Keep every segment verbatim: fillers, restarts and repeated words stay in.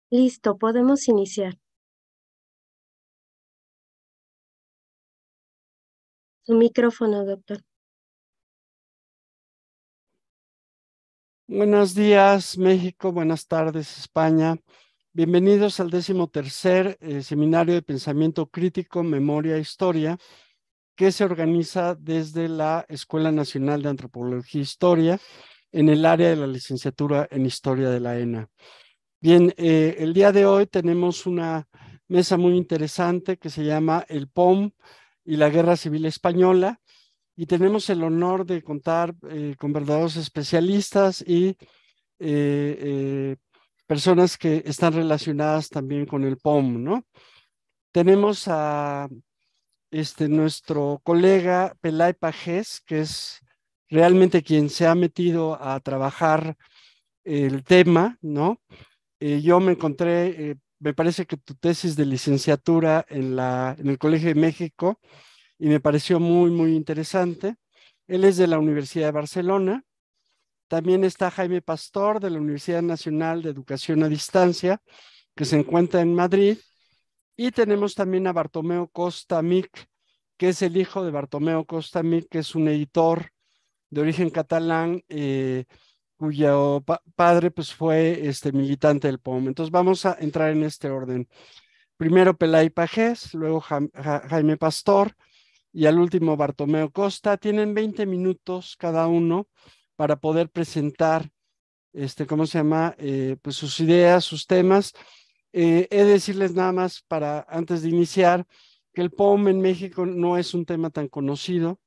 Listo, podemos iniciar. Su micrófono, doctor. Buenos días, México. Buenas tardes, España. Bienvenidos al décimo tercer eh, Seminario de Pensamiento Crítico, Memoria e Historia, que se organiza desde la Escuela Nacional de Antropología e Historia en el área de la licenciatura en Historia de la ENA. Bien, eh, el día de hoy tenemos una mesa muy interesante que se llama El P O M y la Guerra Civil Española, y tenemos el honor de contar eh, con verdaderos especialistas y eh, eh, personas que están relacionadas también con el P O M, ¿no? Tenemos a este, nuestro colega Pelay Pajés, que es realmente quien se ha metido a trabajar el tema, ¿no? Eh, yo me encontré, eh, me parece que tu tesis de licenciatura en la, en el Colegio de México, y me pareció muy, muy interesante. Él es de la Universidad de Barcelona. También está Jaime Pastor, de la Universidad Nacional de Educación a Distancia, que se encuentra en Madrid. Y tenemos también a Bartomeu Costa Mic, que es el hijo de Bartomeu Costa Mic, que es un editor de origen catalán, eh, cuyo pa padre pues, fue este, militante del P O M. Entonces vamos a entrar en este orden. Primero Pelay Pajés, luego ja ja Jaime Pastor y al último Bartomeu Costa. Tienen veinte minutos cada uno para poder presentar este, ¿cómo se llama? Eh, pues sus ideas, sus temas. Eh, he de decirles nada más para antes de iniciar que el P O M en México no es un tema tan conocido.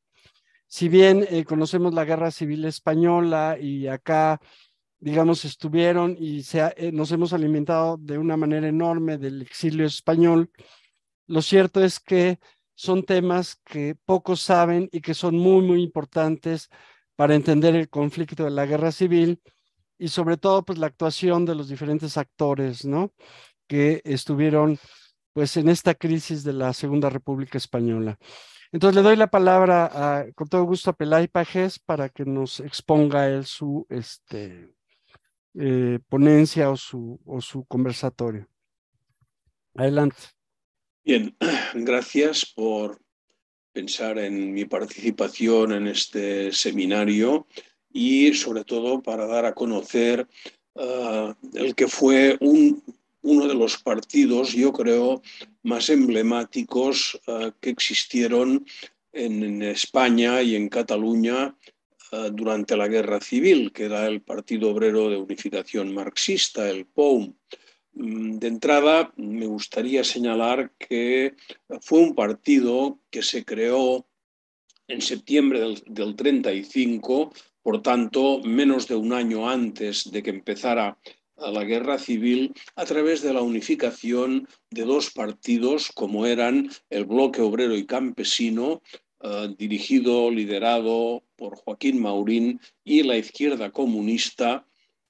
Si bien eh, conocemos la Guerra Civil Española y acá, digamos, estuvieron y se ha, eh, nos hemos alimentado de una manera enorme del exilio español, lo cierto es que son temas que pocos saben y que son muy, muy importantes para entender el conflicto de la Guerra Civil y sobre todo pues la actuación de los diferentes actores, ¿no? Que estuvieron pues en esta crisis de la Segunda República Española. Entonces le doy la palabra a, con todo gusto a Pelay Pajés para que nos exponga él su este, eh, ponencia o su, o su conversatorio. Adelante. Bien, gracias por pensar en mi participación en este seminario y sobre todo para dar a conocer uh, el que fue un, uno de los partidos, yo creo, más emblemáticos uh, que existieron en, en España y en Cataluña uh, durante la Guerra Civil, que era el Partido Obrero de Unificación Marxista, el P O U M. De entrada, me gustaría señalar que fue un partido que se creó en septiembre del, del treinta y cinco, por tanto, menos de un año antes de que empezara la guerra civil, a través de la unificación de dos partidos como eran el Bloque Obrero y Campesino, eh, dirigido, liderado por Joaquín Maurín, y la Izquierda Comunista,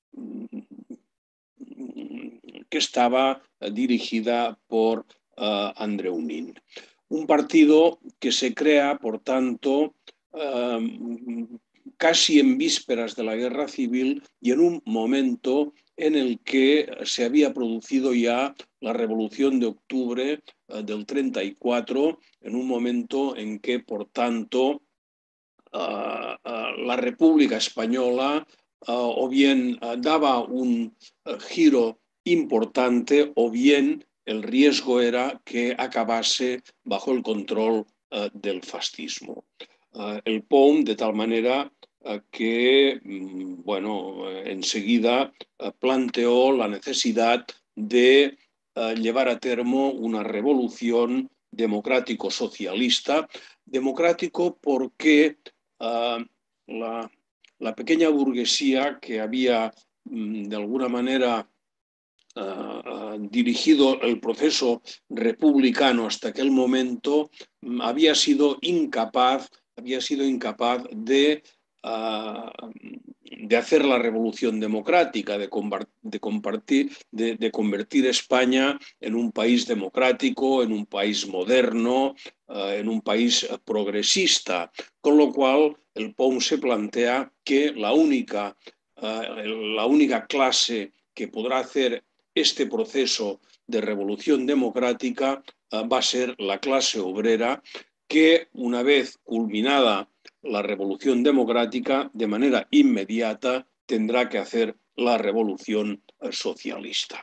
que estaba dirigida por uh, Andreu Nin. Un partido que se crea, por tanto, uh, casi en vísperas de la guerra civil y en un momento en el que se había producido ya la Revolución de Octubre uh, del treinta y cuatro, en un momento en que, por tanto, uh, uh, la República Española uh, o bien uh, daba un uh, giro importante o bien el riesgo era que acabase bajo el control uh, del fascismo. Uh, el P O M, de tal manera uh, que, um, bueno, enseguida uh, planteó la necesidad de uh, llevar a termo una revolución democrático-socialista, democrático porque uh, la, la pequeña burguesía que había, um, de alguna manera, Uh, uh, dirigido el proceso republicano hasta aquel momento, um, había sido incapaz, había sido incapaz de, uh, de hacer la revolución democrática, de, de, compartir, de, de convertir España en un país democrático, en un país moderno, uh, en un país progresista. Con lo cual, el P O M se plantea que la única, uh, la única clase que podrá hacer este proceso de revolución democrática va a ser la clase obrera que, una vez culminada la revolución democrática, de manera inmediata tendrá que hacer la revolución socialista.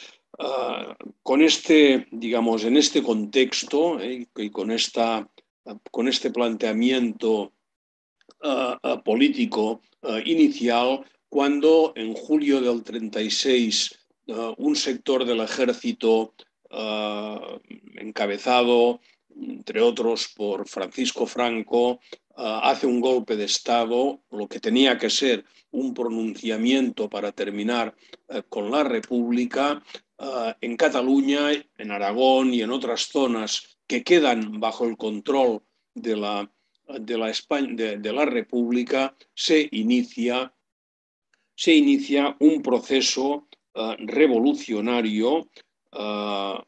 Uh, con este, digamos, en este contexto eh, y con, esta, con este planteamiento uh, uh, político uh, inicial, cuando en julio del treinta y seis uh, un sector del ejército uh, encabezado, entre otros por Francisco Franco, uh, hace un golpe de Estado, lo que tenía que ser un pronunciamiento para terminar uh, con la República. Uh, en Cataluña, en Aragón y en otras zonas que quedan bajo el control de la, de la, España, de, de la República, se inicia, se inicia un proceso uh, revolucionario uh,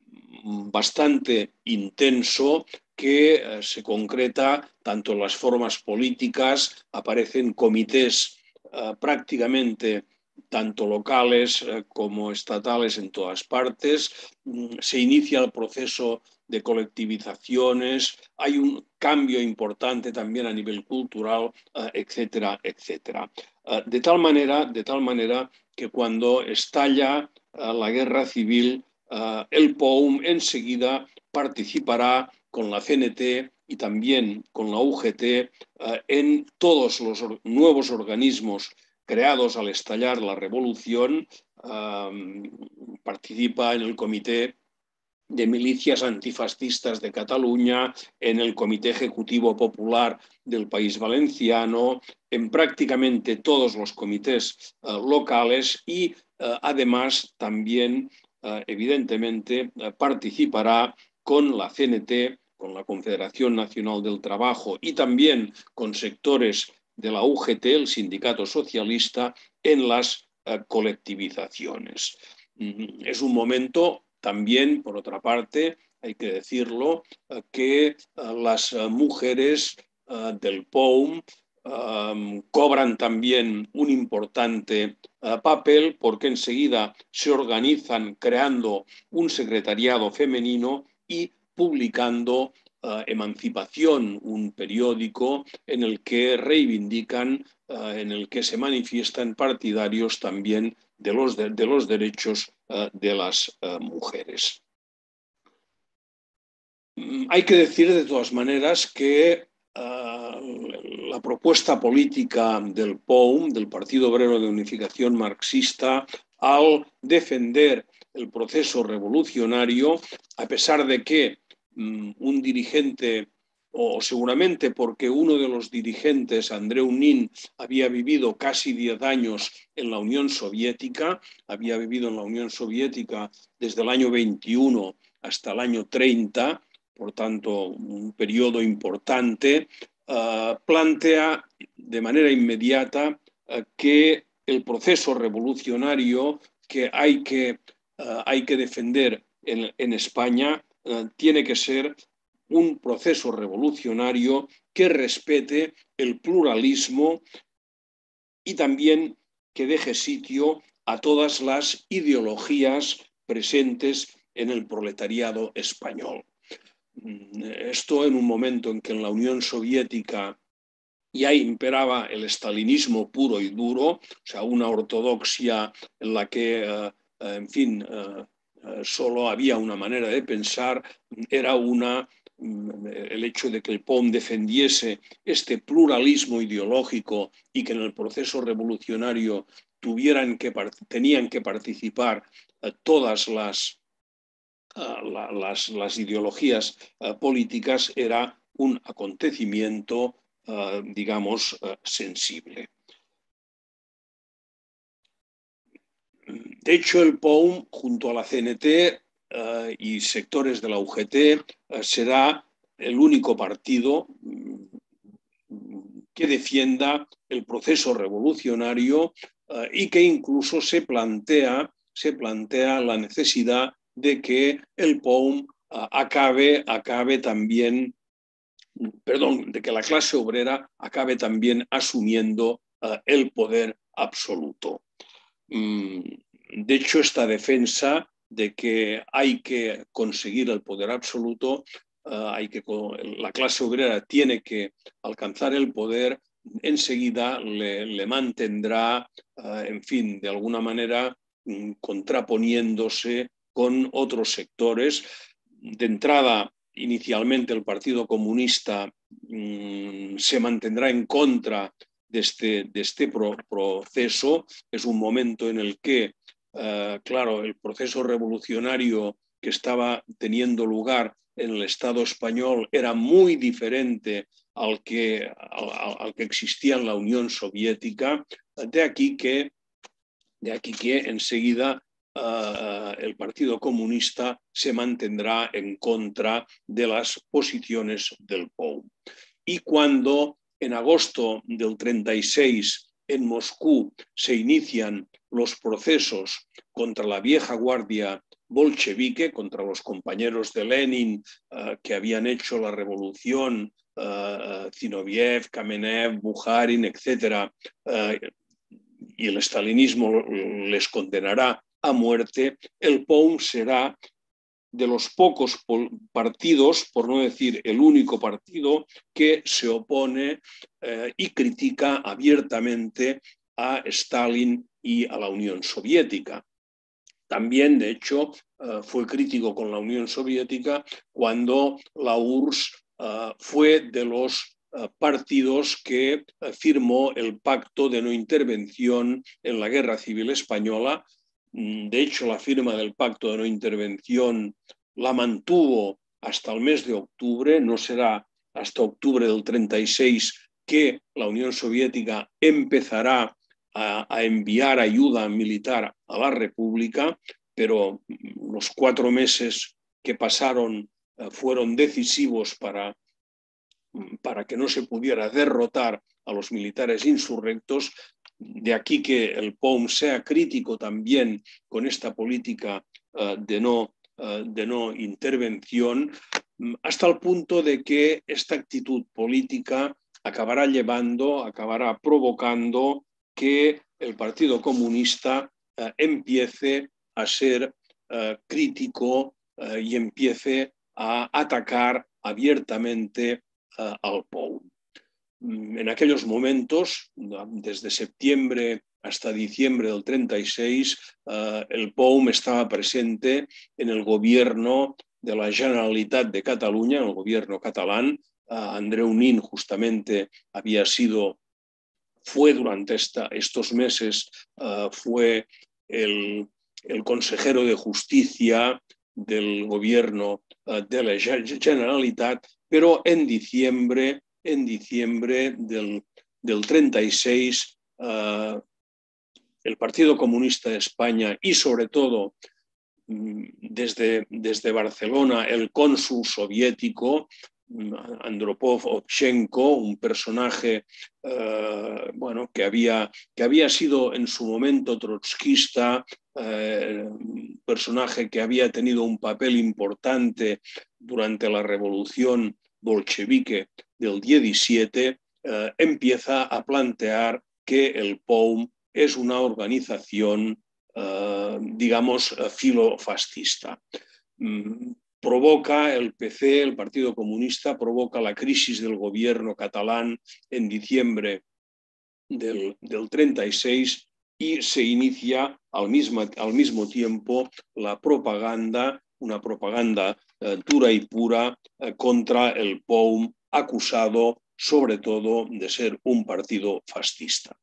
bastante intenso que uh, se concreta tanto en las formas políticas, aparecen comités uh, prácticamente tanto locales eh, como estatales en todas partes. Se inicia el proceso de colectivizaciones, hay un cambio importante también a nivel cultural, eh, etcétera, etcétera. Eh, de tal manera, de tal manera que cuando estalla eh, la guerra civil, eh, el P O U M enseguida participará con la C N T y también con la U G T eh, en todos los or- nuevos organismos creados al estallar la revolución. Um, participa en el Comité de Milicias Antifascistas de Cataluña, en el Comité Ejecutivo Popular del País Valenciano, en prácticamente todos los comités uh, locales y uh, además también, uh, evidentemente, uh, participará con la C N T, con la Confederación Nacional del Trabajo y también con sectores de la U G T, el Sindicato Socialista, en las uh, colectivizaciones. Mm, es un momento también, por otra parte, hay que decirlo, uh, que uh, las uh, mujeres uh, del P O U M um, cobran también un importante uh, papel porque enseguida se organizan creando un secretariado femenino y publicando Uh, Emancipación, un periódico en el que reivindican, uh, en el que se manifiestan partidarios también de los, de, de los derechos uh, de las uh, mujeres. Mm, hay que decir de todas maneras que uh, la propuesta política del P O U M, del Partido Obrero de Unificación Marxista, al defender el proceso revolucionario, a pesar de que un dirigente, o seguramente porque uno de los dirigentes, Andreu Nin, había vivido casi diez años en la Unión Soviética, había vivido en la Unión Soviética desde el año veintiuno hasta el año treinta, por tanto, un periodo importante, uh, plantea de manera inmediata uh, que el proceso revolucionario que hay que, uh, hay que defender en, en España tiene que ser un proceso revolucionario que respete el pluralismo y también que deje sitio a todas las ideologías presentes en el proletariado español. Esto en un momento en que en la Unión Soviética ya imperaba el estalinismo puro y duro, o sea, una ortodoxia en la que, en fin, solo había una manera de pensar, era una, el hecho de que el P O U M defendiese este pluralismo ideológico y que en el proceso revolucionario tuvieran que, tenían que participar todas las, las, las ideologías políticas, era un acontecimiento, digamos, sensible. De hecho, el P O U M, junto a la C N T uh, y sectores de la U G T, uh, será el único partido que defienda el proceso revolucionario uh, y que incluso se plantea, se plantea la necesidad de que el P O U M uh, acabe, acabe también, perdón, de que la clase obrera acabe también asumiendo uh, el poder absoluto. Mm. de hecho, esta defensa de que hay que conseguir el poder absoluto, uh, hay que, la clase obrera tiene que alcanzar el poder, enseguida le, le mantendrá, uh, en fin, de alguna manera mm, contraponiéndose con otros sectores. De entrada, inicialmente el Partido Comunista mmm, se mantendrá en contra de este, de este pro, proceso. Es un momento en el que, uh, claro, el proceso revolucionario que estaba teniendo lugar en el Estado español era muy diferente al que, al, al que existía en la Unión Soviética. De aquí que, de aquí que enseguida Uh, el Partido Comunista se mantendrá en contra de las posiciones del P O U. Y cuando en agosto del treinta y seis en Moscú se inician los procesos contra la vieja guardia bolchevique, contra los compañeros de Lenin uh, que habían hecho la revolución, uh, Zinoviev, Kamenev, Bukharin, etcétera, uh, y el estalinismo les condenará a muerte, el P O U será de los pocos partidos, por no decir el único partido, que se opone eh, y critica abiertamente a Stalin y a la Unión Soviética. También, de hecho, eh, fue crítico con la Unión Soviética cuando la U R S S eh, fue de los eh, partidos que eh, firmó el Pacto de No Intervención en la Guerra Civil Española. De hecho, la firma del Pacto de No Intervención la mantuvo hasta el mes de octubre. No será hasta octubre del treinta y seis que la Unión Soviética empezará a, a enviar ayuda militar a la República, pero los cuatro meses que pasaron uh, fueron decisivos para, para que no se pudiera derrotar a los militares insurrectos. De aquí que el P O U sea crítico también con esta política uh, de, no, uh, de no intervención, hasta el punto de que esta actitud política acabará llevando, acabará provocando que el Partido Comunista uh, empiece a ser uh, crítico uh, y empiece a atacar abiertamente uh, al P O U. En aquellos momentos, desde septiembre hasta diciembre del treinta y seis, uh, el P O U estaba presente en el gobierno de la Generalitat de Cataluña, en el gobierno catalán. Uh, Andreu Nin justamente había sido, fue durante esta, estos meses, uh, fue el, el consejero de justicia del gobierno uh, de la Generalitat, pero en diciembre En diciembre del, del treinta y seis, uh, el Partido Comunista de España y sobre todo desde, desde Barcelona el cónsul soviético Andropov Ovchenko, un personaje uh, bueno, que, había, que había sido en su momento trotskista, un uh, personaje que había tenido un papel importante durante la revolución bolchevique del diecisiete, eh, empieza a plantear que el P O U es una organización, eh, digamos, filofascista. Mm, provoca el P C, el Partido Comunista, provoca la crisis del gobierno catalán en diciembre del, del treinta y seis y se inicia al mismo, al mismo tiempo la propaganda, una propaganda eh, dura y pura eh, contra el P O U, acusado sobre todo de ser un partido fascista.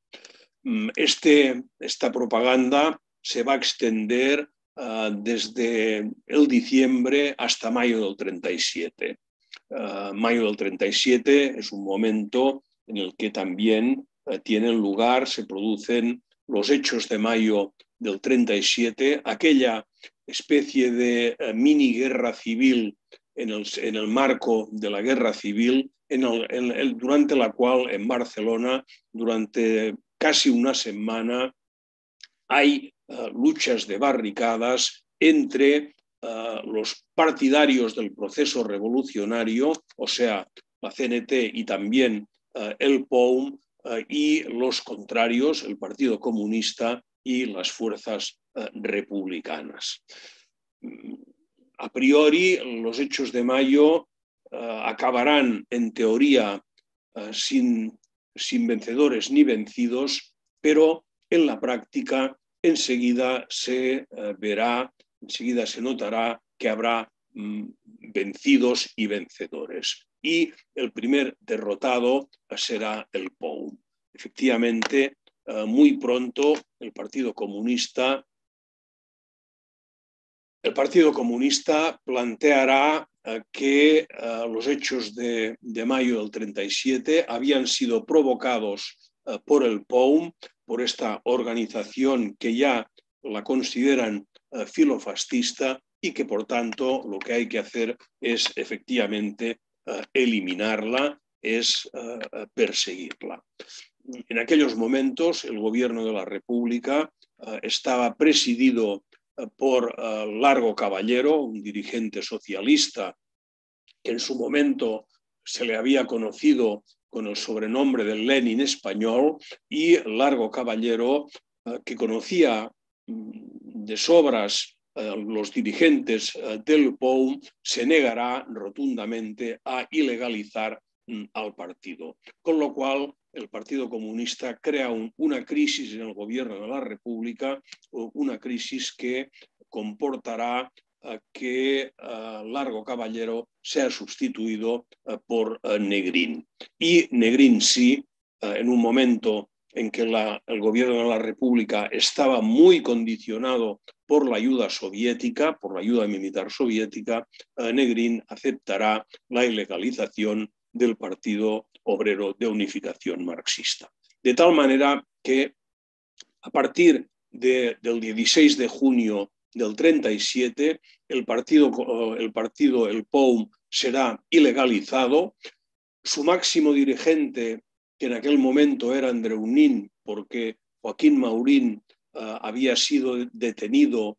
Este, esta propaganda se va a extender uh, desde el diciembre hasta mayo del treinta y siete. Uh, mayo del treinta y siete es un momento en el que también uh, tienen lugar, se producen los hechos de mayo del treinta y siete, aquella especie de uh, mini guerra civil en el, en el marco de la guerra civil, en el, en el, durante la cual en Barcelona, durante casi una semana, hay uh, luchas de barricadas entre uh, los partidarios del proceso revolucionario, o sea, la C N T y también uh, el P O U, uh, y los contrarios, el Partido Comunista y las fuerzas eh, republicanas. A priori, los hechos de mayo eh, acabarán, en teoría, eh, sin, sin vencedores ni vencidos, pero en la práctica enseguida se eh, verá, enseguida se notará que habrá mm, vencidos y vencedores. Y el primer derrotado será el P O U M. Efectivamente, eh, muy pronto el Partido Comunista, el Partido Comunista planteará eh, que eh, los hechos de, de mayo del treinta y siete habían sido provocados eh, por el P O U M, por esta organización que ya la consideran eh, filofascista y que, por tanto, lo que hay que hacer es efectivamente eh, eliminarla, es eh, perseguirla. En aquellos momentos, el gobierno de la República eh, estaba presidido eh, por eh, Largo Caballero, un dirigente socialista que en su momento se le había conocido con el sobrenombre de Lenin español, y Largo Caballero, eh, que conocía mm, de sobras eh, los dirigentes eh, del P O U M, se negará rotundamente a ilegalizar mm, al partido. Con lo cual, el Partido Comunista crea un, una crisis en el gobierno de la República, una crisis que comportará uh, que uh, Largo Caballero sea sustituido uh, por uh, Negrín. Y Negrín sí, uh, en un momento en que la, el gobierno de la República estaba muy condicionado por la ayuda soviética, por la ayuda militar soviética, uh, Negrín aceptará la ilegalización del Partido Obrero de Unificación Marxista. De tal manera que a partir de, del dieciséis de junio del treinta y siete, el partido, el partido, el P O U M, será ilegalizado. Su máximo dirigente, que en aquel momento era Andreu Nin, porque Joaquín Maurín uh, había sido detenido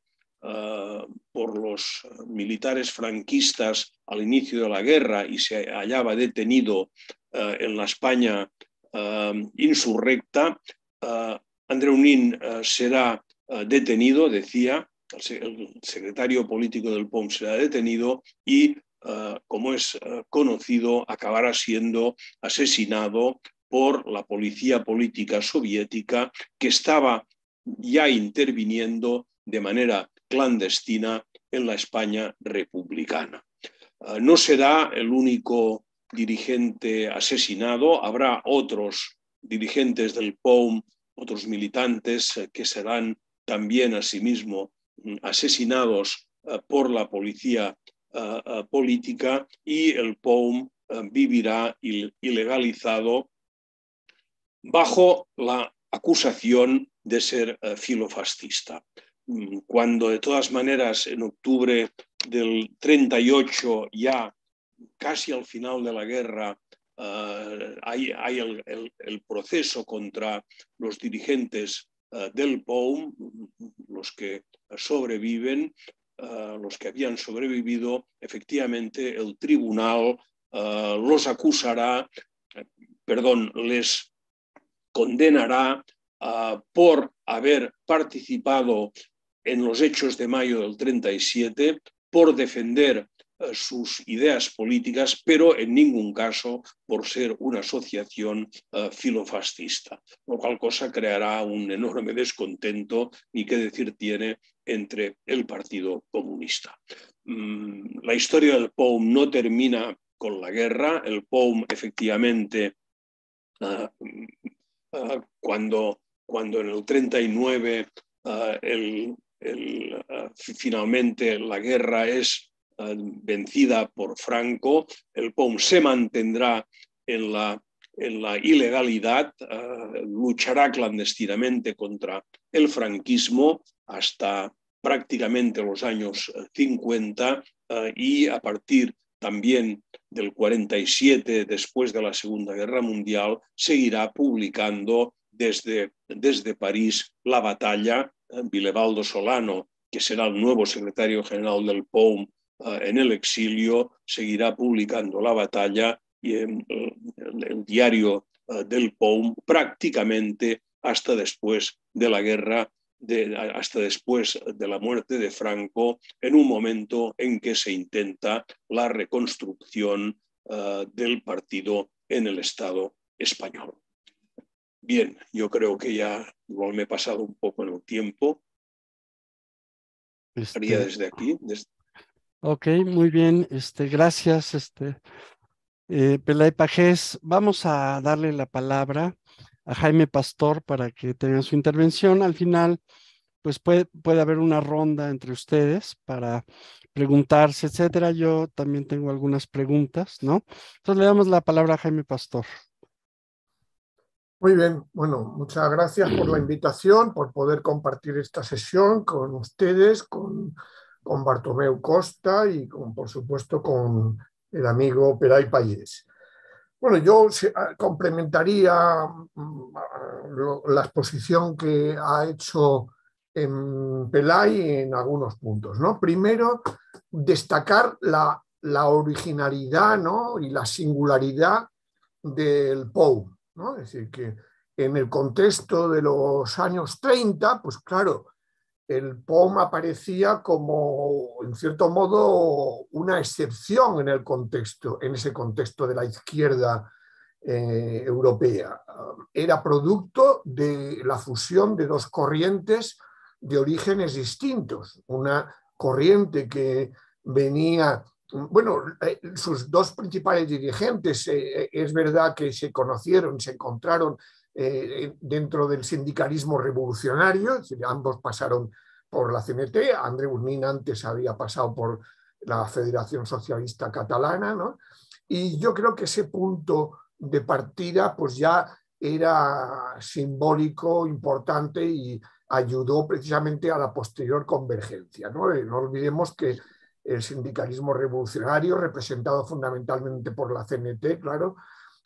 uh, por los militares franquistas al inicio de la guerra y se hallaba detenido uh, en la España uh, insurrecta, uh, Andreu Nin uh, será uh, detenido, decía, el secretario político del P O U M será detenido y, uh, como es uh, conocido, acabará siendo asesinado por la policía política soviética, que estaba ya interviniendo de manera clandestina en la España republicana. Uh, no será el único dirigente asesinado, habrá otros dirigentes del P O U M, otros militantes uh, que serán también asimismo asesinados uh, por la policía uh, uh, política, y el P O U M uh, vivirá il ilegalizado bajo la acusación de ser uh, filofascista. Cuando, de todas maneras, en octubre del treinta y ocho, ya casi al final de la guerra, uh, hay, hay el, el, el proceso contra los dirigentes uh, del P O U M, los que sobreviven, uh, los que habían sobrevivido, efectivamente el tribunal uh, los acusará, perdón, les condenará uh, por haber participado en los hechos de mayo del treinta y siete, por defender uh, sus ideas políticas, pero en ningún caso por ser una asociación uh, filofascista, lo cual cosa creará un enorme descontento, ni qué decir tiene, entre el Partido Comunista. Mm, la historia del P O U M no termina con la guerra. El P O U M, efectivamente, uh, uh, cuando, cuando en el treinta y nueve uh, el El, uh, finalmente la guerra es uh, vencida por Franco, el P O U M se mantendrá en la, en la ilegalidad, uh, luchará clandestinamente contra el franquismo hasta prácticamente los años cincuenta, uh, y a partir también del cuarenta y siete, después de la Segunda Guerra Mundial, seguirá publicando desde, desde París La Batalla. Vilebaldo Solano, que será el nuevo secretario general del P O U M uh, en el exilio, seguirá publicando La Batalla y en el, el diario uh, del P O U M prácticamente hasta después de la guerra de, hasta después de la muerte de Franco, en un momento en que se intenta la reconstrucción uh, del partido en el Estado español. Bien, yo creo que ya igual me he pasado un poco en el tiempo. Este... Haría desde aquí. Desde... Ok, muy bien. Este, gracias, este, eh, Pelay Pagés. Vamos a darle la palabra a Jaime Pastor para que tenga su intervención. Al final, pues puede, puede haber una ronda entre ustedes para preguntarse, etcétera. Yo también tengo algunas preguntas, ¿no? Entonces le damos la palabra a Jaime Pastor. Muy bien, bueno, muchas gracias por la invitación, por poder compartir esta sesión con ustedes, con, con Bartomeu Costa y con, por supuesto, con el amigo Pelay Pagés. Bueno, yo complementaría la exposición que ha hecho en Pelay en algunos puntos, ¿no? Primero, destacar la, la originalidad, ¿no?, y la singularidad del P O U, ¿no? Es decir, que en el contexto de los años treinta, pues claro, el P O M aparecía como, en cierto modo, una excepción en el contexto, en ese contexto de la izquierda eh, europea. Era producto de la fusión de dos corrientes de orígenes distintos. Una corriente que venía... Bueno, sus dos principales dirigentes, eh, es verdad que se conocieron, se encontraron eh, dentro del sindicalismo revolucionario, es decir, ambos pasaron por la C N T, Andreu Nin antes había pasado por la Federación Socialista Catalana, ¿no? Y yo creo que ese punto de partida pues ya era simbólico, importante y ayudó precisamente a la posterior convergencia, ¿no? No olvidemos que el sindicalismo revolucionario, representado fundamentalmente por la C N T, claro,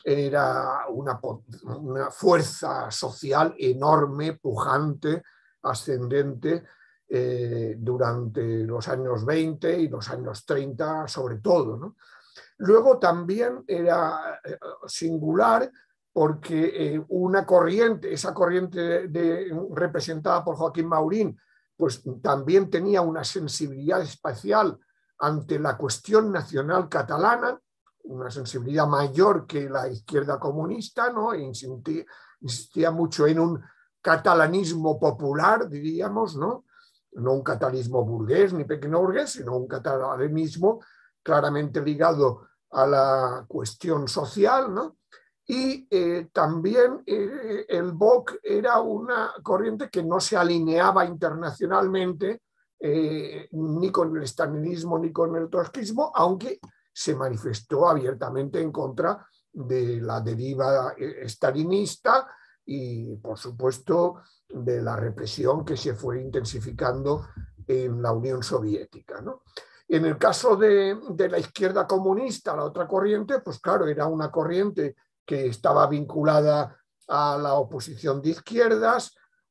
era una, una fuerza social enorme, pujante, ascendente, eh, durante los años veinte y los años treinta sobre todo, ¿no? Luego también era singular porque eh, una corriente, esa corriente de, de, representada por Joaquín Maurín, pues también tenía una sensibilidad especial ante la cuestión nacional catalana, una sensibilidad mayor que la izquierda comunista, ¿no? E insistía, insistía mucho en un catalanismo popular, diríamos, ¿no? No un catalanismo burgués ni pequeño burgués, sino un catalanismo claramente ligado a la cuestión social, ¿no? Y eh, también eh, el V O C era una corriente que no se alineaba internacionalmente eh, ni con el stalinismo ni con el trotskismo, aunque se manifestó abiertamente en contra de la deriva stalinista y, por supuesto, de la represión que se fue intensificando en la Unión Soviética, ¿no? En el caso de, de la izquierda comunista, la otra corriente, pues claro, era una corriente que estaba vinculada a la oposición de izquierdas,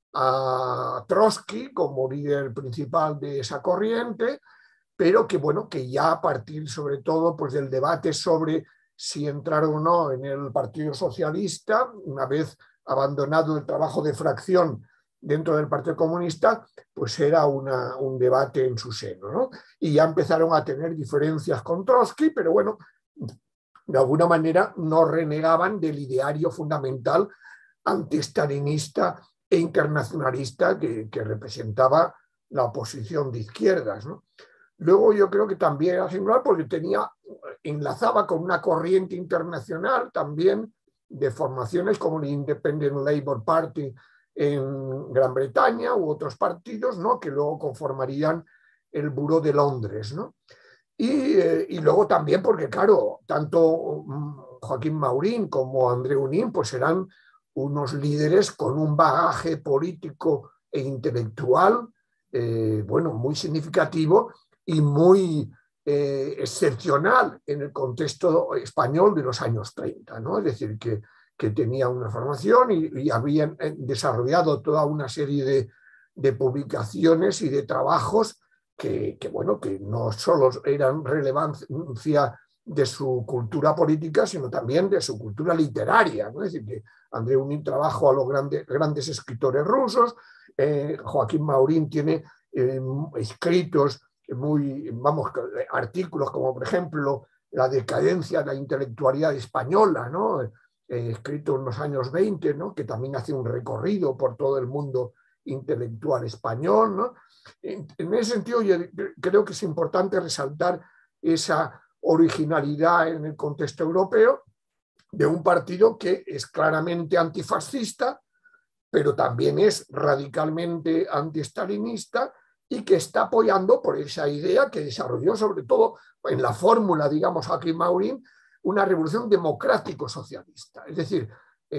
a Trotsky como líder principal de esa corriente, pero que, bueno, que ya a partir sobre todo pues, del debate sobre si entrar o no en el Partido Socialista, una vez abandonado el trabajo de fracción dentro del Partido Comunista, pues era una, un debate en su seno, ¿no? Y ya empezaron a tener diferencias con Trotsky, pero bueno, de alguna manera no renegaban del ideario fundamental antiestalinista e internacionalista que, que representaba la oposición de izquierdas, ¿no? Luego yo creo que también era singular porque tenía, enlazaba con una corriente internacional también de formaciones como el Independent Labour Party en Gran Bretaña u otros partidos, ¿no? Que luego conformarían el Buró de Londres, ¿no? Y, eh, y luego también porque, claro, tanto Joaquín Maurín como Andreu Nin pues eran unos líderes con un bagaje político e intelectual, eh, bueno, muy significativo y muy eh, excepcional en el contexto español de los años treinta, ¿no? Es decir, que, que tenía una formación y, y habían desarrollado toda una serie de, de publicaciones y de trabajos que, que, bueno, que no solo eran relevancia de su cultura política, sino también de su cultura literaria, ¿no? Es decir, que Andreu Nin trabajó a los grandes, grandes escritores rusos eh, Joaquín Maurín tiene eh, escritos muy, vamos, artículos como por ejemplo La decadencia de la intelectualidad española, ¿no? eh, escrito en los años veinte, ¿no? Que también hace un recorrido por todo el mundo intelectual español, ¿no? En, en ese sentido, yo creo que es importante resaltar esa originalidad en el contexto europeo de un partido que es claramente antifascista, pero también es radicalmente antiestalinista y que está apoyando por esa idea que desarrolló sobre todo en la fórmula, digamos, Joaquín Maurín, una revolución democrático-socialista. Es decir,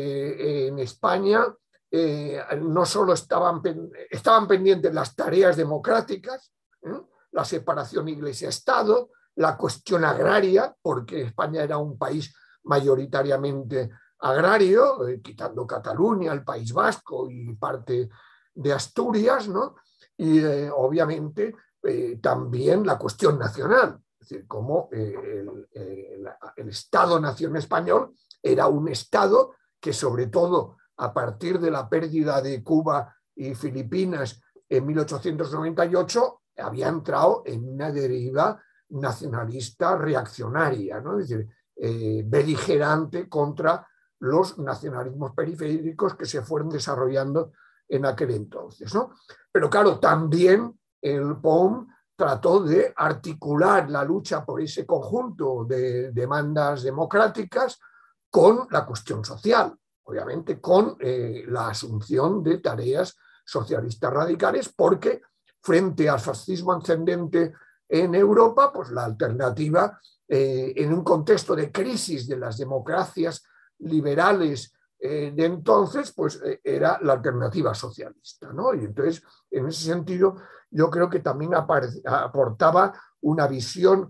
eh, en España eh, no solo estaban, estaban pendientes las tareas democráticas, ¿eh? la separación iglesia-estado, la cuestión agraria, porque España era un país mayoritariamente agrario, eh, quitando Cataluña, el País Vasco y parte de Asturias, ¿no? Y eh, obviamente eh, también la cuestión nacional, es decir, cómo eh, el, el, el Estado-Nación español era un Estado que sobre todo a partir de la pérdida de Cuba y Filipinas en mil ochocientos noventa y ocho había entrado en una deriva nacionalista reaccionaria, ¿no? Es decir, eh, beligerante contra los nacionalismos periféricos que se fueron desarrollando en aquel entonces, ¿no? Pero claro, también el P O M trató de articular la lucha por ese conjunto de demandas democráticas con la cuestión social, obviamente con eh, la asunción de tareas socialistas radicales, porque frente al fascismo ascendente en Europa, pues la alternativa eh, en un contexto de crisis de las democracias liberales eh, de entonces, pues eh, era la alternativa socialista, ¿no? Y entonces, en ese sentido, yo creo que también aportaba una visión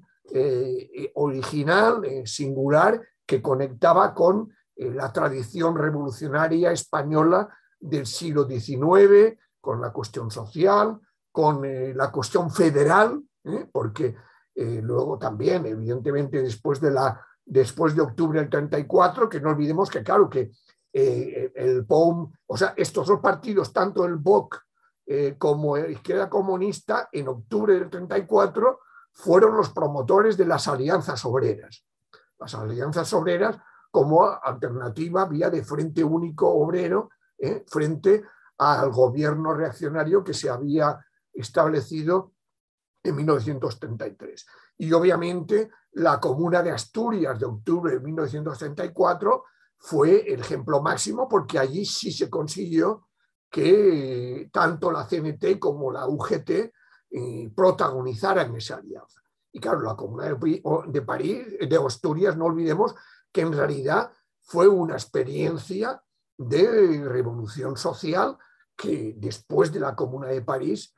eh, original, eh, singular, que conectaba con eh, la tradición revolucionaria española del siglo diecinueve, con la cuestión social, con eh, la cuestión federal, ¿eh? porque eh, luego también, evidentemente, después de, la, después de octubre del treinta y cuatro, que no olvidemos que, claro, que eh, el P O M, o sea, estos dos partidos, tanto el V O C eh, como la izquierda comunista, en octubre del treinta y cuatro, fueron los promotores de las alianzas obreras. Las alianzas obreras como alternativa vía de Frente Único Obrero eh, frente al gobierno reaccionario que se había establecido en mil novecientos treinta y tres. Y obviamente la Comuna de Asturias de octubre de mil novecientos treinta y cuatro fue el ejemplo máximo, porque allí sí se consiguió que tanto la C N T como la U G T eh, protagonizaran esa alianza. Y claro, la Comuna de París, de Asturias, no olvidemos que en realidad fue una experiencia de revolución social que después de la Comuna de París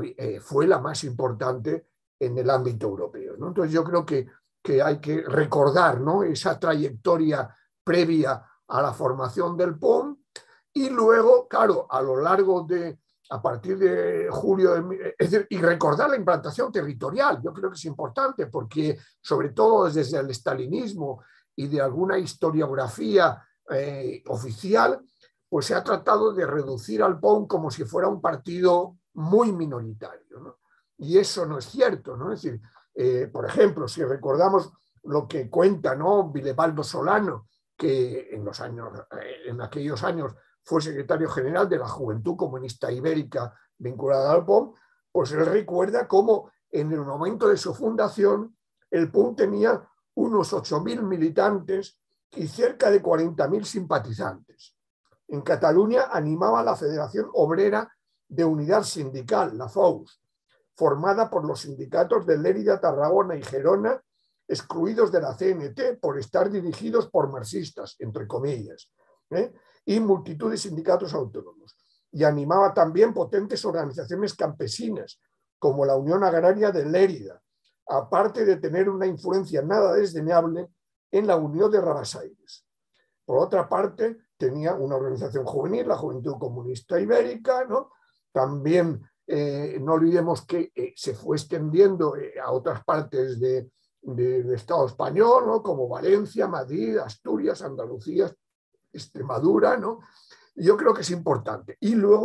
fue la más importante en el ámbito europeo, ¿no? Entonces yo creo que, que hay que recordar, ¿no?, esa trayectoria previa a la formación del P O M y luego, claro, a lo largo de, a partir de julio, de, es decir, y recordar la implantación territorial. Yo creo que es importante porque, sobre todo desde el estalinismo y de alguna historiografía eh, oficial, pues se ha tratado de reducir al P O M como si fuera un partido muy minoritario, ¿no? Y eso no es cierto, ¿no? Es decir, eh, por ejemplo, si recordamos lo que cuenta, ¿no?, Vilebaldo Solano, que en, los años, eh, en aquellos años fue secretario general de la Juventud Comunista Ibérica vinculada al P O M, pues él recuerda cómo en el momento de su fundación el P O M tenía unos ocho mil militantes y cerca de cuarenta mil simpatizantes. En Cataluña animaba la Federación Obrera de Unidad Sindical, la F O U S, formada por los sindicatos de Lérida, Tarragona y Gerona, excluidos de la C N T por estar dirigidos por marxistas, entre comillas, ¿eh? y multitud de sindicatos autónomos. Y animaba también potentes organizaciones campesinas, como la Unión Agraria de Lérida, aparte de tener una influencia nada desdeñable en la Unión de Rabasaires. Por otra parte, tenía una organización juvenil, la Juventud Comunista Ibérica, ¿no? También eh, no olvidemos que eh, se fue extendiendo eh, a otras partes de, de, del Estado español, ¿no?, como Valencia, Madrid, Asturias, Andalucía, Extremadura, ¿no? Yo creo que es importante. Y luego,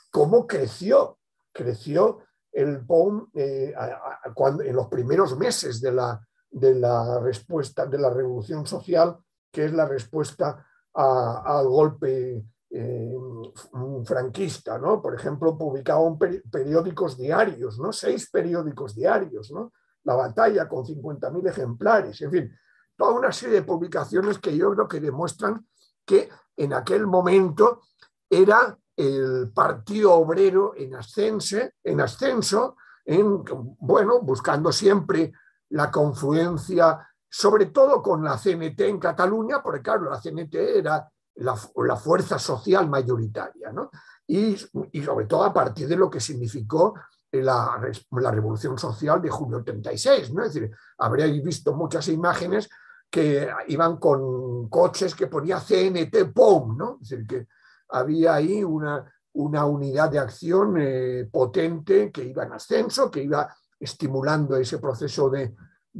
cómo creció, creció el P O M eh, a, a, cuando, en los primeros meses de la, de la respuesta de la revolución social, que es la respuesta a, al golpe eh, franquista, ¿no? Por ejemplo, publicaban periódicos diarios, ¿no? Seis periódicos diarios, ¿no? La Batalla con cincuenta mil ejemplares, en fin, toda una serie de publicaciones que yo creo que demuestran que en aquel momento era el Partido Obrero en ascenso, en ascenso en, bueno, buscando siempre la confluencia, sobre todo con la C N T en Cataluña, porque claro, la C N T era la, la fuerza social mayoritaria, ¿no? Y, y sobre todo a partir de lo que significó la, la Revolución Social de julio del treinta y seis, ¿no? Es decir, habréis visto muchas imágenes que iban con coches que ponía C N T P O M, ¿no? Es decir, que había ahí una, una unidad de acción eh, potente que iba en ascenso, que iba estimulando ese proceso de,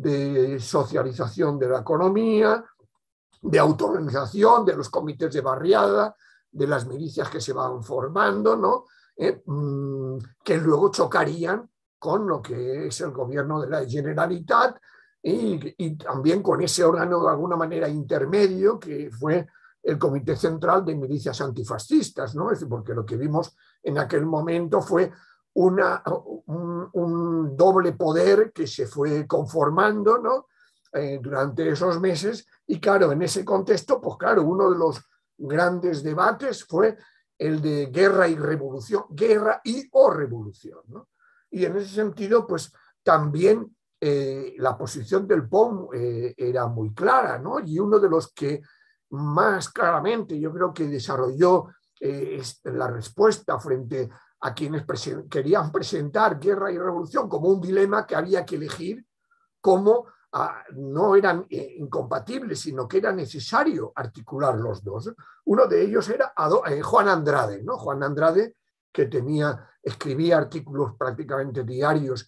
de socialización de la economía, de autoorganización, de los comités de barriada, de las milicias que se van formando, ¿no? Eh, mmm, que luego chocarían con lo que es el gobierno de la Generalitat y, y también con ese órgano de alguna manera intermedio que fue el Comité Central de Milicias Antifascistas, ¿no? Es decir, porque lo que vimos en aquel momento fue una, un, un doble poder que se fue conformando, ¿no? eh, durante esos meses y claro, en ese contexto, pues claro, uno de los grandes debates fue el de guerra y revolución, guerra y o revolución, ¿no? Y en ese sentido, pues también eh, la posición del P O M eh, era muy clara, ¿no? Y uno de los que más claramente yo creo que desarrolló eh, la respuesta frente a quienes presen- querían presentar guerra y revolución como un dilema que había que elegir, como ah, no eran eh, incompatibles, sino que era necesario articular los dos. Uno de ellos era Ado- eh, Juan Andrade, ¿no? Juan Andrade, que tenía, escribía artículos prácticamente diarios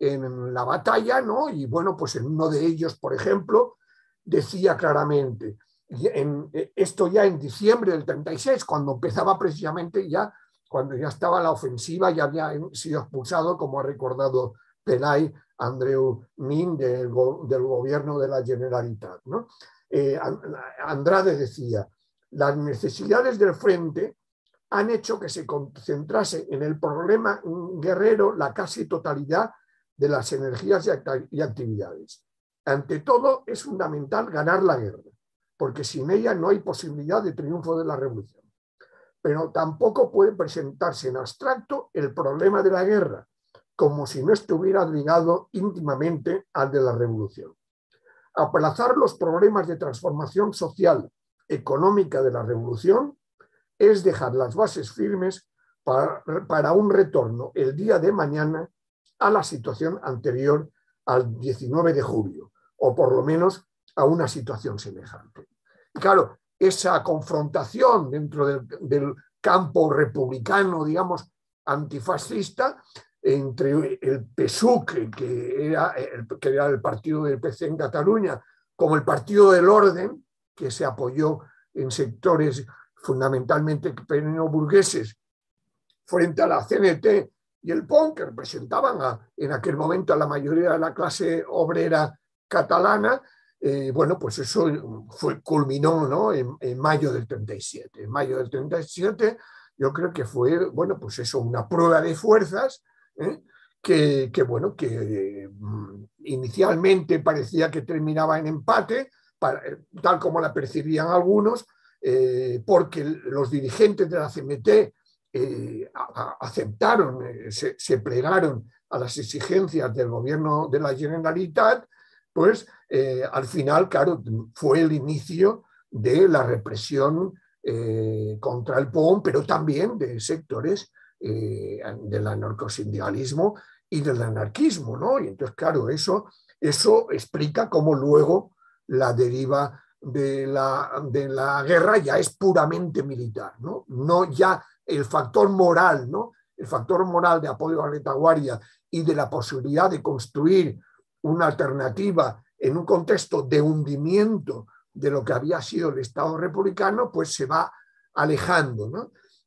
en La Batalla, ¿no? Y bueno, pues en uno de ellos, por ejemplo, decía claramente, en, esto ya en diciembre del treinta y seis, cuando empezaba precisamente ya, cuando ya estaba la ofensiva, ya había sido expulsado, como ha recordado Pelay, Andreu Nin, del, del gobierno de la Generalitat, ¿no? Eh, Andrade decía, las necesidades del frente han hecho que se concentrase en el problema guerrero la casi totalidad de las energías y actividades. Ante todo, es fundamental ganar la guerra, porque sin ella no hay posibilidad de triunfo de la revolución. Pero tampoco puede presentarse en abstracto el problema de la guerra, como si no estuviera ligado íntimamente al de la revolución. Aplazar los problemas de transformación social, económica de la revolución, es dejar las bases firmes para, para un retorno el día de mañana a la situación anterior al diecinueve de julio, o por lo menos a una situación semejante. Y claro, esa confrontación dentro del, del campo republicano, digamos, antifascista, entre el P S U C, que era el, que era el partido del P C en Cataluña, como el Partido del Orden, que se apoyó en sectores fundamentalmente pequeño-burgueses, frente a la C N T y el P O M, que representaban a, en aquel momento a la mayoría de la clase obrera catalana, eh, bueno, pues eso fue, culminó, ¿no? en, en mayo del treinta y siete. En mayo del treinta y siete yo creo que fue, bueno, pues eso, una prueba de fuerzas, ¿eh? que, que, bueno, que eh, inicialmente parecía que terminaba en empate, para, tal como la percibían algunos, eh, porque los dirigentes de la C N T eh, a, a, aceptaron, eh, se, se plegaron a las exigencias del gobierno de la Generalitat, pues eh, al final, claro, fue el inicio de la represión eh, contra el P O M, pero también de sectores eh, del anarcosindicalismo y del anarquismo, ¿no? Y entonces, claro, eso, eso explica cómo luego la deriva de la, de la guerra ya es puramente militar, ¿no? No ya el factor moral, ¿no? El factor moral de apoyo a la retaguardia y de la posibilidad de construir una alternativa en un contexto de hundimiento de lo que había sido el Estado republicano, pues se va alejando, ¿no?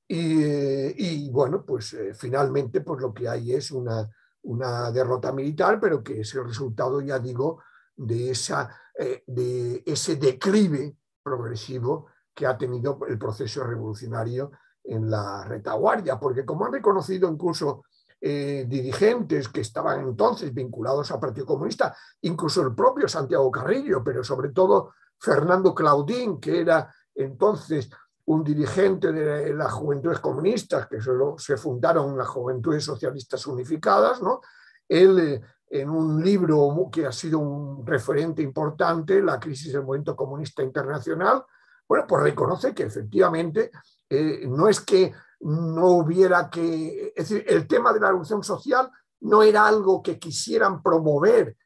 y, y bueno, pues eh, finalmente pues lo que hay es una, una derrota militar, pero que es el resultado, ya digo, de, esa, eh, de ese declive progresivo que ha tenido el proceso revolucionario en la retaguardia, porque como han reconocido incluso eh, dirigentes que estaban entonces vinculados al Partido Comunista, incluso el propio Santiago Carrillo, pero sobre todo Fernando Claudín, que era entonces un dirigente de las Juventudes Comunistas, que solo se fundaron las Juventudes Socialistas Unificadas, ¿no? Él, en un libro que ha sido un referente importante, La crisis del movimiento comunista internacional, bueno, pues reconoce que efectivamente eh, no es que no hubiera que... Es decir, el tema de la revolución social no era algo que quisieran promover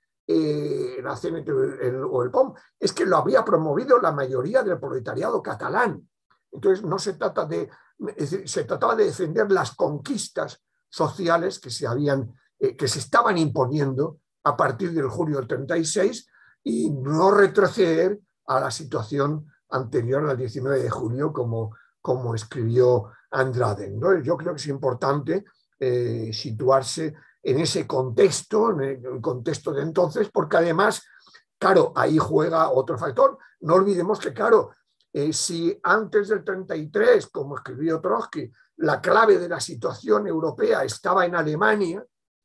eh, la C N T el, o el P O M, es que lo había promovido la mayoría del proletariado catalán. Entonces no se trata de... Es decir, se trataba de defender las conquistas sociales que se habían... Eh, que se estaban imponiendo a partir del julio del treinta y seis y no retroceder a la situación anterior al diecinueve de julio, como, como escribió Andraden, ¿no? Yo creo que es importante eh, situarse en ese contexto, en el contexto de entonces, porque además, claro, ahí juega otro factor. No olvidemos que, claro, eh, si antes del treinta y tres, como escribió Trotsky, la clave de la situación europea estaba en Alemania,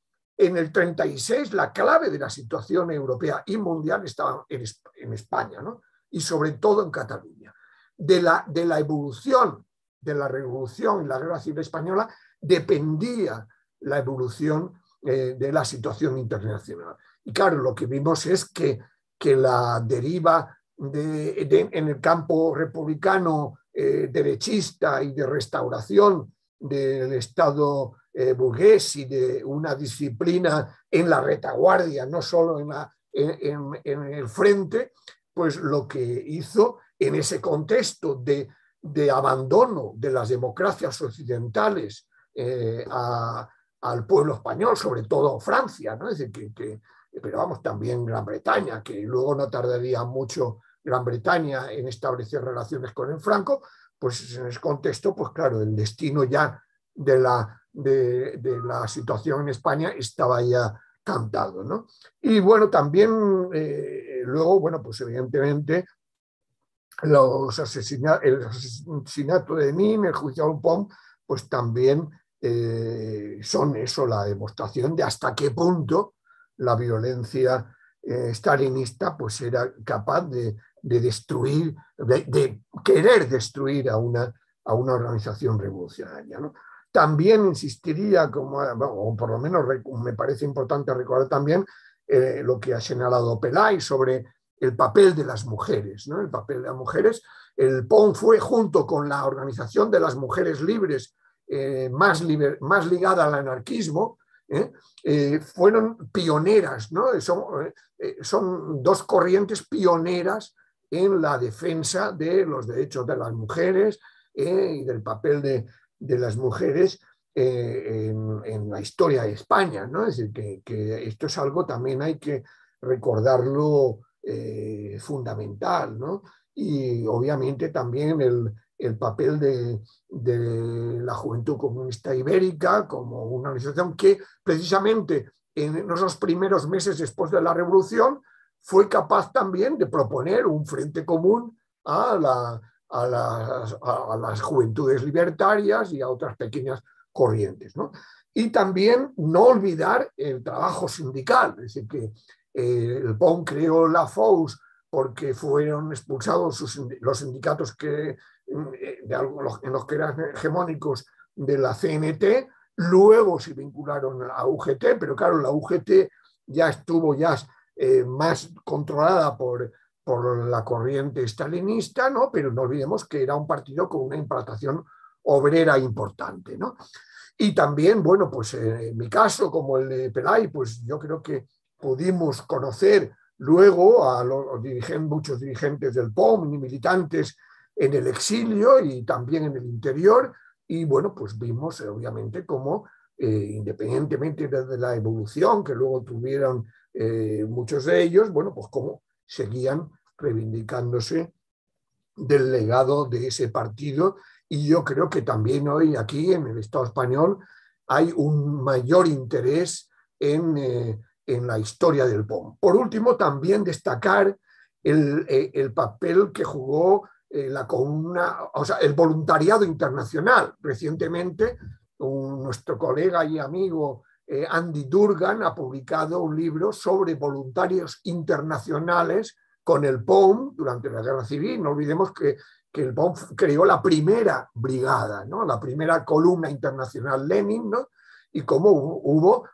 en el treinta y seis la clave de la situación europea y mundial estaba en, en España, ¿no? Y sobre todo en Cataluña. De la, de la evolución de la revolución y la guerra civil española dependía la evolución eh, de la situación internacional. Y claro, lo que vimos es que, que la deriva de, de, en el campo republicano eh, derechista y de restauración del Estado eh, burgués y de una disciplina en la retaguardia, no solo en, la, en, en, en el frente, pues lo que hizo en ese contexto de, de abandono de las democracias occidentales eh, a, al pueblo español, sobre todo Francia, ¿no? Es decir, que, que, pero vamos, también Gran Bretaña, que luego no tardaría mucho Gran Bretaña en establecer relaciones con el Franco, pues en ese contexto, pues claro, el destino ya de la, de, de la situación en España estaba ya cantado, ¿no? Y bueno, también eh, luego, bueno, pues evidentemente los asesina el asesinato de Nin, el juicio al P O M, pues también eh, son eso, la demostración de hasta qué punto la violencia eh, stalinista pues era capaz de, de destruir, de, de querer destruir a una, a una organización revolucionaria, ¿no? También insistiría, como, o por lo menos me parece importante recordar también eh, lo que ha señalado Pelay sobre el papel de las mujeres, ¿no? El papel de las mujeres. El P O M fue, junto con la Organización de las Mujeres Libres, eh, más, liber, más ligada al anarquismo, ¿eh? Eh, fueron pioneras, ¿no? Son, eh, son dos corrientes pioneras en la defensa de los derechos de las mujeres eh, y del papel de, de las mujeres eh, en, en la historia de España, ¿no? Es decir, que, que esto es algo también hay que recordarlo eh, fundamental, ¿no? Y obviamente también el, el papel de, de la Juventud Comunista Ibérica como una organización que precisamente en esos primeros meses después de la Revolución fue capaz también de proponer un frente común a, la, a, las, a las juventudes libertarias y a otras pequeñas corrientes, ¿no? Y también no olvidar el trabajo sindical, es decir, que eh, el P O M creó la F O U S porque fueron expulsados sus, los sindicatos que, de algo, en los que eran hegemónicos de la C N T, luego se vincularon a la U G T, pero claro, la U G T ya estuvo ya eh, más controlada por, por la corriente stalinista, ¿no? Pero no olvidemos que era un partido con una implantación obrera importante, ¿no? Y también, bueno, pues eh, en mi caso, como el de Pelay, pues yo creo que pudimos conocer luego a los dirigentes, muchos dirigentes del P O M y militantes en el exilio y también en el interior, y bueno, pues vimos obviamente cómo, eh, independientemente de la evolución que luego tuvieron eh, muchos de ellos, bueno, pues cómo seguían reivindicándose del legado de ese partido y yo creo que también hoy aquí en el Estado español hay un mayor interés en, eh, en la historia del P O M. Por último, también destacar el, el papel que jugó eh, la comuna, o sea, el voluntariado internacional. Recientemente, un, nuestro colega y amigo eh, Andy Durgan ha publicado un libro sobre voluntarios internacionales con el P O M durante la Guerra Civil. No olvidemos que, que el P O M creó la primera brigada, ¿no? La primera columna internacional Lenin, ¿no? Y cómo hubo, hubo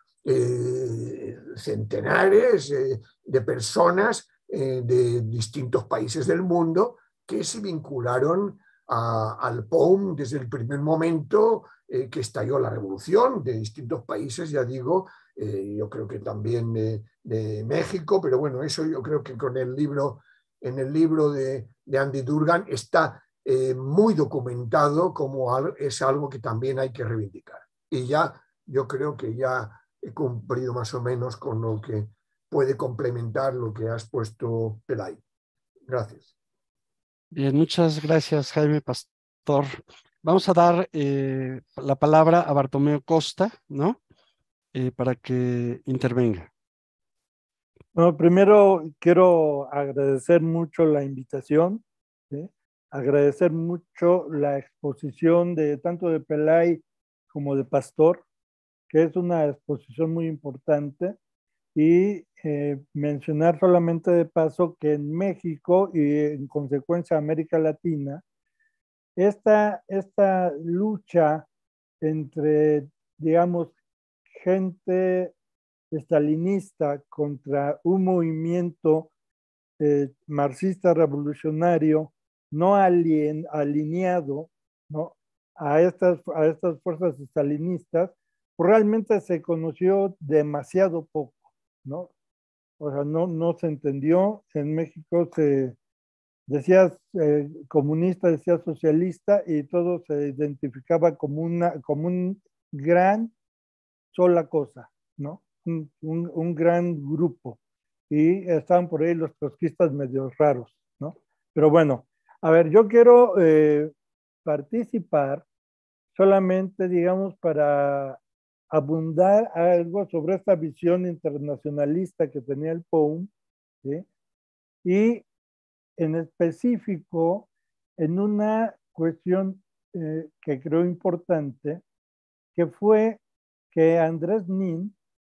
eh, centenares eh, de personas eh, de distintos países del mundo que se vincularon a, al P O M desde el primer momento eh, que estalló la revolución, de distintos países, ya digo, eh, yo creo que también de, de México, pero bueno, eso yo creo que con el libro, en el libro de, de Andy Durgan está eh, muy documentado como al, es algo que también hay que reivindicar. Y ya yo creo que ya he cumplido más o menos con lo que puede complementar lo que has puesto, Pelay. Gracias. Bien, muchas gracias, Jaime Pastor. Vamos a dar eh, la palabra a Bartomeu Costa, ¿no? Eh, para que intervenga. Bueno, primero quiero agradecer mucho la invitación, ¿sí? Agradecer mucho la exposición de tanto de Pelay como de Pastor, que es una exposición muy importante, y eh, mencionar solamente de paso que en México y en consecuencia América Latina, esta, esta lucha entre, digamos, gente estalinista contra un movimiento eh, marxista revolucionario no alien, alineado, ¿no? a, estas, a estas fuerzas estalinistas, pues realmente se conoció demasiado poco, ¿no? O sea, no, no se entendió. En México se decía eh, comunista, decía socialista, y todo se identificaba como, una, como un gran sola cosa, ¿no? Un, un, un gran grupo. Y estaban por ahí los trotskistas medio raros, ¿no? Pero bueno, a ver, yo quiero eh, participar solamente, digamos, para abundar algo sobre esta visión internacionalista que tenía el P O M, ¿sí? Y en específico en una cuestión eh, que creo importante, que fue que Andrés Nin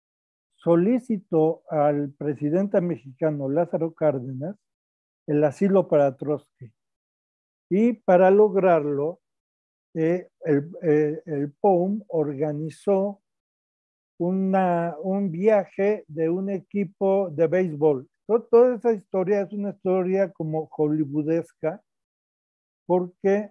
solicitó al presidente mexicano Lázaro Cárdenas el asilo para Trotsky. Y para lograrlo, eh, el, eh, el P O M organizó una, un viaje de un equipo de béisbol. Todo, toda esa historia es una historia como hollywoodesca, porque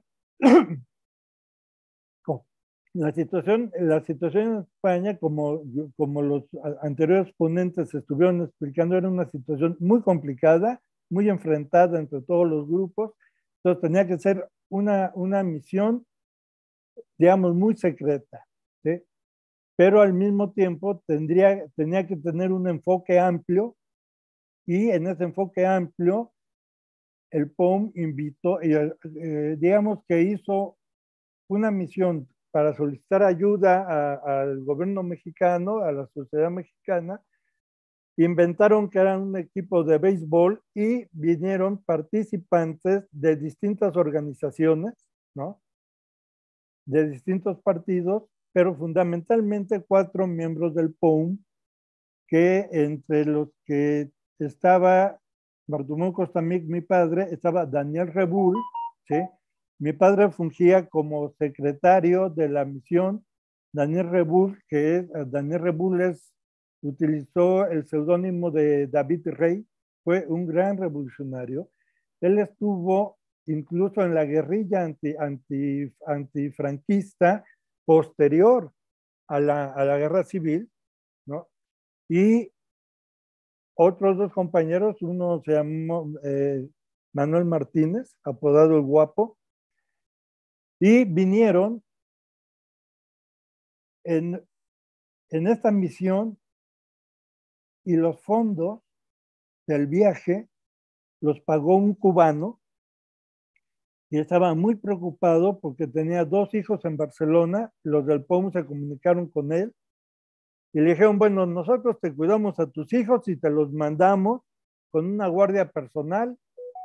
la situación, la situación en España, como, como los anteriores ponentes estuvieron explicando, era una situación muy complicada, muy enfrentada entre todos los grupos. Entonces tenía que ser una, una misión, digamos, muy secreta, ¿sí? Pero al mismo tiempo tendría, tenía que tener un enfoque amplio, y en ese enfoque amplio el P O M invitó, eh, digamos que hizo una misión para solicitar ayuda a, al gobierno mexicano, a la sociedad mexicana. Inventaron que eran un equipo de béisbol y vinieron participantes de distintas organizaciones, ¿no? De distintos partidos, pero fundamentalmente cuatro miembros del P O M, que entre los que estaba Bartomeu Costamín, mi padre, estaba Daniel Rebull, ¿sí? Mi padre fungía como secretario de la misión. Daniel Rebull, que es, Daniel Rebull es, utilizó el seudónimo de David Rey, fue un gran revolucionario. Él estuvo incluso en la guerrilla anti, anti, antifranquista posterior a la, a la guerra civil, ¿no? Y otros dos compañeros, uno se llamó eh, Manuel Martínez, apodado El Guapo, y vinieron en, en esta misión, y los fondos del viaje los pagó un cubano, y estaba muy preocupado porque tenía dos hijos en Barcelona. Los del P O M se comunicaron con él y le dijeron, bueno, nosotros te cuidamos a tus hijos y te los mandamos con una guardia personal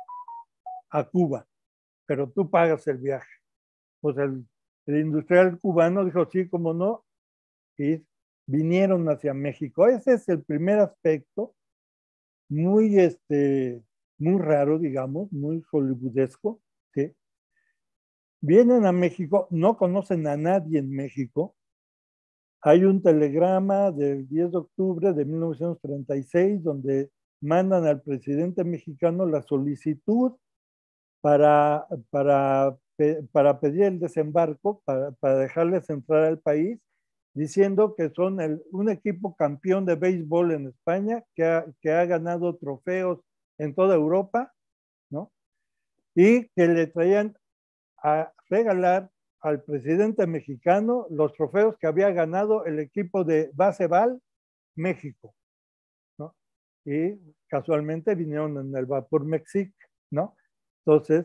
a Cuba, pero tú pagas el viaje. Pues el, el industrial cubano dijo, sí, cómo no, y vinieron hacia México. Ese es el primer aspecto, muy, este, muy raro, digamos, muy hollywoodesco, ¿sí? Vienen a México, no conocen a nadie en México. Hay un telegrama del diez de octubre de mil novecientos treinta y seis donde mandan al presidente mexicano la solicitud para, para, para pedir el desembarco, para, para dejarles entrar al país, diciendo que son el, un equipo campeón de béisbol en España, que ha, que ha ganado trofeos en toda Europa, ¿no? Y que le traían a regalar al presidente mexicano los trofeos que había ganado el equipo de Baseball México, ¿no? Y casualmente vinieron en el Vapor Mexic, ¿no? Entonces,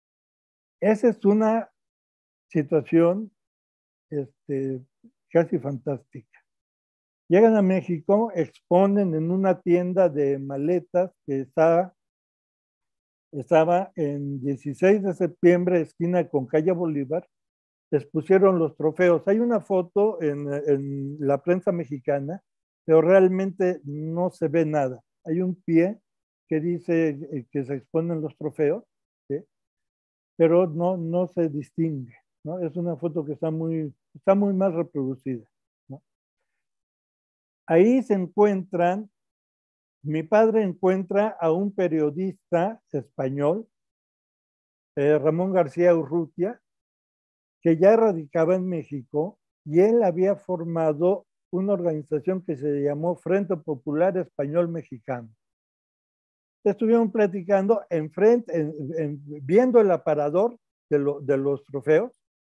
esa es una situación este, casi fantástica. Llegan a México, exponen en una tienda de maletas que está, estaba en dieciséis de septiembre, esquina con calle Bolívar. Les pusieron los trofeos. Hay una foto en, en la prensa mexicana, pero realmente no se ve nada. Hay un pie que dice que se exponen los trofeos, ¿sí? Pero no, no se distingue, ¿no? Es una foto que está muy, está muy mal reproducida, ¿no? Ahí se encuentran, mi padre encuentra a un periodista español, eh, Ramón García Urrutia, que ya radicaba en México, y él había formado una organización que se llamó Frente Popular Español Mexicano. Estuvieron platicando enfrente, en, en, viendo el aparador de, lo, de los trofeos.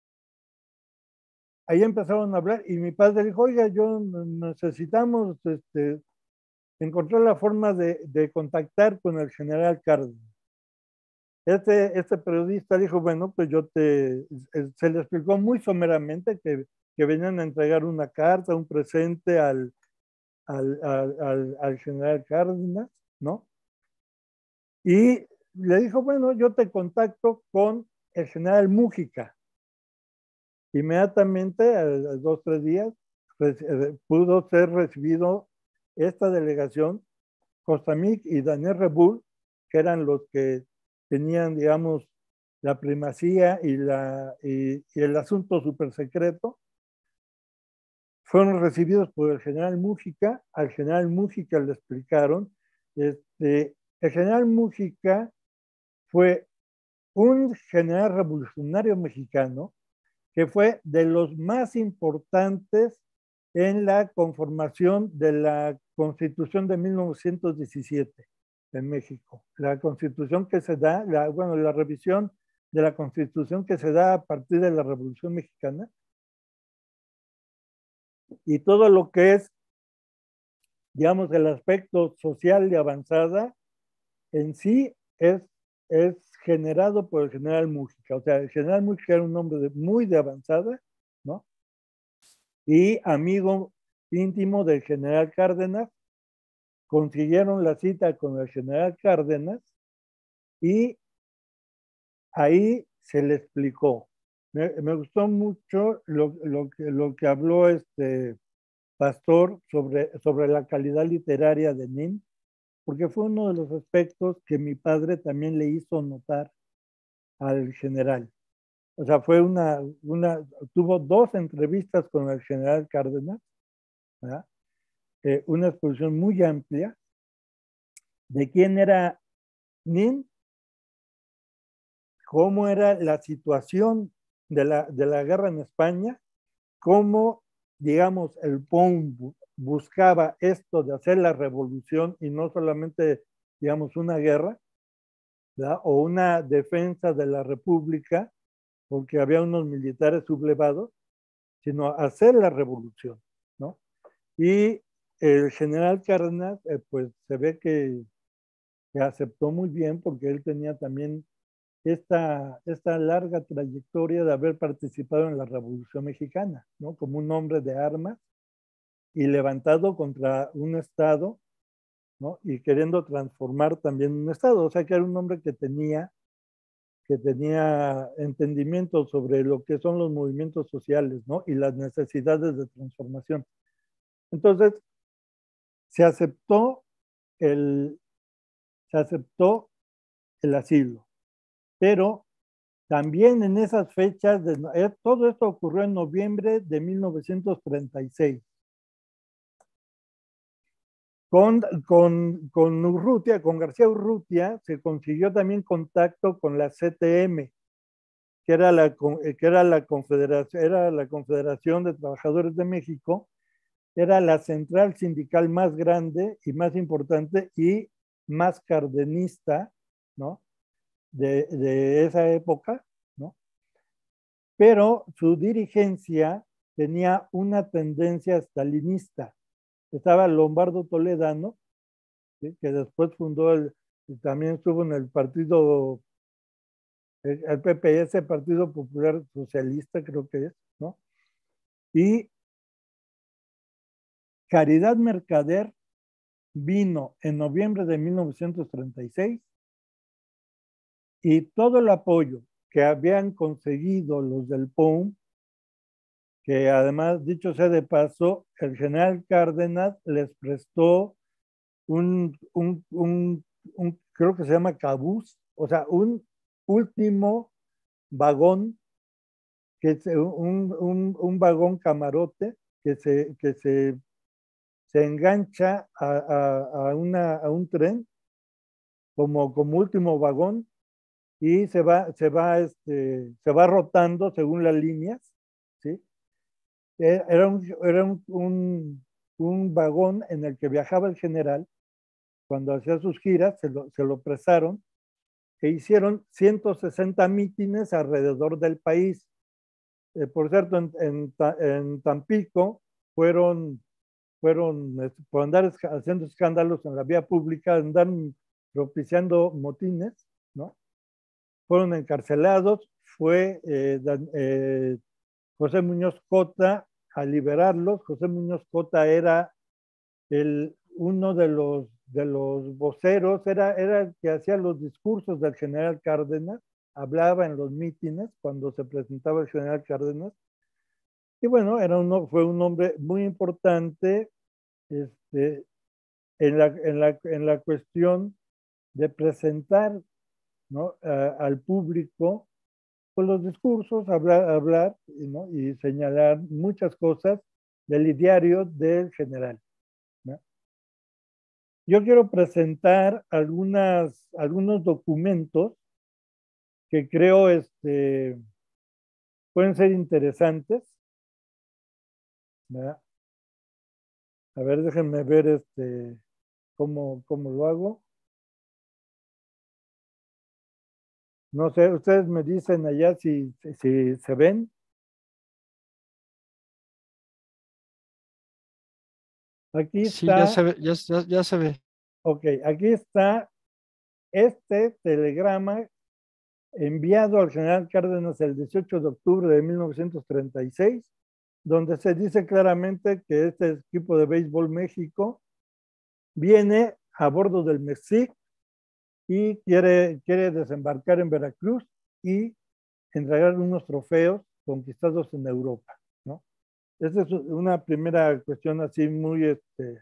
Ahí empezaron a hablar y mi padre dijo, oiga, yo necesitamos este, encontrar la forma de, de contactar con el general Cárdenas. Este, este periodista dijo, bueno, pues yo te, se le explicó muy someramente que, que venían a entregar una carta, un presente al, al, al, al, al general Cárdenas, ¿no? Y le dijo, bueno, yo te contacto con el general Mújica. Inmediatamente, a, a dos, tres días, pudo ser recibido esta delegación, Costamic y Daniel Rebull, que eran los que tenían, digamos, la primacía y, la, y, y el asunto súper secreto. Fueron recibidos por el general Mújica. Al general Mújica le explicaron, este, el general Mújica fue un general revolucionario mexicano que fue de los más importantes en la conformación de la Constitución de mil novecientos diecisiete en México. La Constitución que se da, la, bueno, la revisión de la Constitución que se da a partir de la Revolución Mexicana, y todo lo que es, digamos, el aspecto social de avanzada en sí es, es generado por el general Mújica. O sea, el general Mújica era un hombre de, muy de avanzada, ¿no? Y amigo íntimo del general Cárdenas. Consiguieron la cita con el general Cárdenas y ahí se le explicó. Me, me gustó mucho lo, lo, que, lo que habló este Pastor sobre, sobre la calidad literaria de Nin, porque fue uno de los aspectos que mi padre también le hizo notar al general. O sea, fue una, una tuvo dos entrevistas con el general Cárdenas, ¿verdad? Eh, una exposición muy amplia de quién era Nin, cómo era la situación de la, de la guerra en España, cómo, digamos, el P O M buscaba esto de hacer la revolución y no solamente, digamos, una guerra, ¿verdad? O una defensa de la República, porque había unos militares sublevados, sino hacer la revolución, ¿no? Y el general Cárdenas, eh, pues se ve que, que aceptó muy bien porque él tenía también esta, esta larga trayectoria de haber participado en la Revolución Mexicana, ¿no? Como un hombre de armas y levantado contra un Estado, ¿no? Y queriendo transformar también un Estado. O sea, que era un hombre que tenía, que tenía entendimiento sobre lo que son los movimientos sociales, ¿no? Y las necesidades de transformación. Entonces, se aceptó el, se aceptó el asilo, pero también en esas fechas, de, eh, todo esto ocurrió en noviembre de mil novecientos treinta y seis. Con, con, con Urrutia, con García Urrutia, se consiguió también contacto con la C T M, que era la, que era la, Confederación, era la Confederación de Trabajadores de México, era la central sindical más grande y más importante y más cardenista, ¿no? De, de esa época, ¿no? Pero su dirigencia tenía una tendencia stalinista. Estaba Lombardo Toledano, ¿sí? Que después fundó, el, también estuvo en el partido, el, el P P S, Partido Popular Socialista, creo que es, ¿no? Y Caridad Mercader vino en noviembre de mil novecientos treinta y seis y todo el apoyo que habían conseguido los del P O U M, que además, dicho sea de paso, el general Cárdenas les prestó un, un, un, un creo que se llama cabús, o sea, un último vagón, que es un, un, un vagón camarote que se, que se, se engancha a, a, a, una, a un tren como, como último vagón y se va, se va, este, se va rotando según las líneas, ¿sí? Era un, era un, un, un vagón en el que viajaba el general cuando hacía sus giras, se lo, se lo prestaron e hicieron ciento sesenta mítines alrededor del país. Eh, por cierto, en, en, en Tampico fueron, fueron por andar haciendo escándalos en la vía pública, andar propiciando motines, ¿no? Fueron encarcelados, fue eh, eh, José Muñoz Cota a liberarlos. José Muñoz Cota era el, uno de los, de los voceros, era, era el que hacía los discursos del general Cárdenas, hablaba en los mítines cuando se presentaba el general Cárdenas. Y bueno, era uno, fue un hombre muy importante este, en, la, en, la, en la cuestión de presentar, ¿no? a, al público con los discursos, hablar, hablar ¿no? y señalar muchas cosas del ideario del general, ¿no? Yo quiero presentar algunas, algunos documentos que creo este, pueden ser interesantes, ¿verdad? A ver, déjenme ver este, cómo, cómo lo hago. No sé, ustedes me dicen allá si, si, si se ven. Aquí Sí, ya se está, ve, ya, ya, ya se ve. ok, aquí está este telegrama enviado al general Cárdenas el dieciocho de octubre de mil novecientos treinta y seis, donde se dice claramente que este equipo de béisbol México viene a bordo del Mexic y quiere, quiere desembarcar en Veracruz y entregar unos trofeos conquistados en Europa, ¿no? Esa es una primera cuestión así muy, este,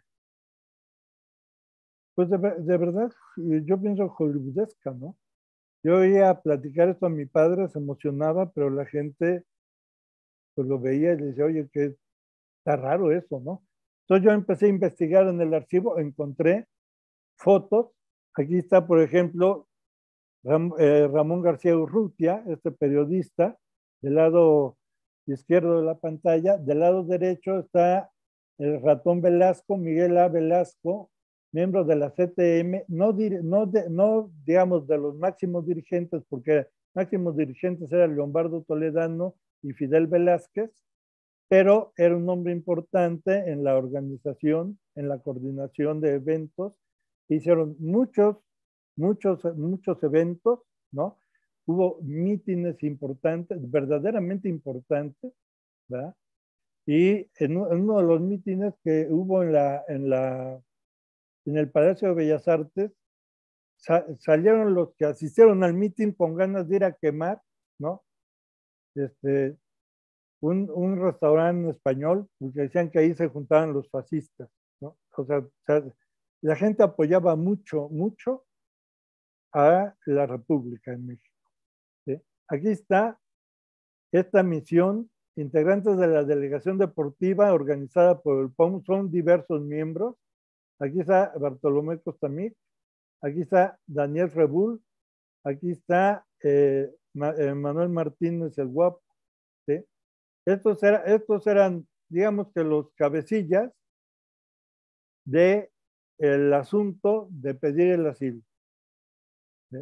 pues de, de verdad, yo pienso hollywoodesca, ¿no? Yo oía platicar esto a mi padre, se emocionaba, pero la gente pues lo veía y le decía, oye, que está raro eso, ¿no? Entonces yo empecé a investigar en el archivo, encontré fotos. Aquí está, por ejemplo, Ram, eh, Ramón García Urrutia, este periodista, del lado izquierdo de la pantalla. Del lado derecho está el ratón Velasco, Miguel A. Velasco, miembro de la C T M, no, no, de, no digamos de los máximos dirigentes, porque máximos dirigentes eran Lombardo Toledano y Fidel Velázquez, pero era un hombre importante en la organización, en la coordinación de eventos. Hicieron muchos, muchos, muchos eventos, ¿no? hubo mítines importantes, verdaderamente importantes, ¿verdad? Y en, en uno de los mítines que hubo en, la, en, la, en el Palacio de Bellas Artes, sa salieron los que asistieron al mítin con ganas de ir a quemar, ¿no? Este, un, un restaurante español, porque decían que ahí se juntaban los fascistas, ¿no? O sea, o sea, la gente apoyaba mucho, mucho a la República en México, ¿sí? Aquí está esta misión, integrantes de la delegación deportiva organizada por el P O M, son diversos miembros. Aquí está Bartolomé Costamí, aquí está Daniel Rebull, aquí está eh, Manuel Martínez el Guapo, ¿sí? Estos, era, estos eran, digamos que los cabecillas del de asunto de pedir el asilo, ¿sí?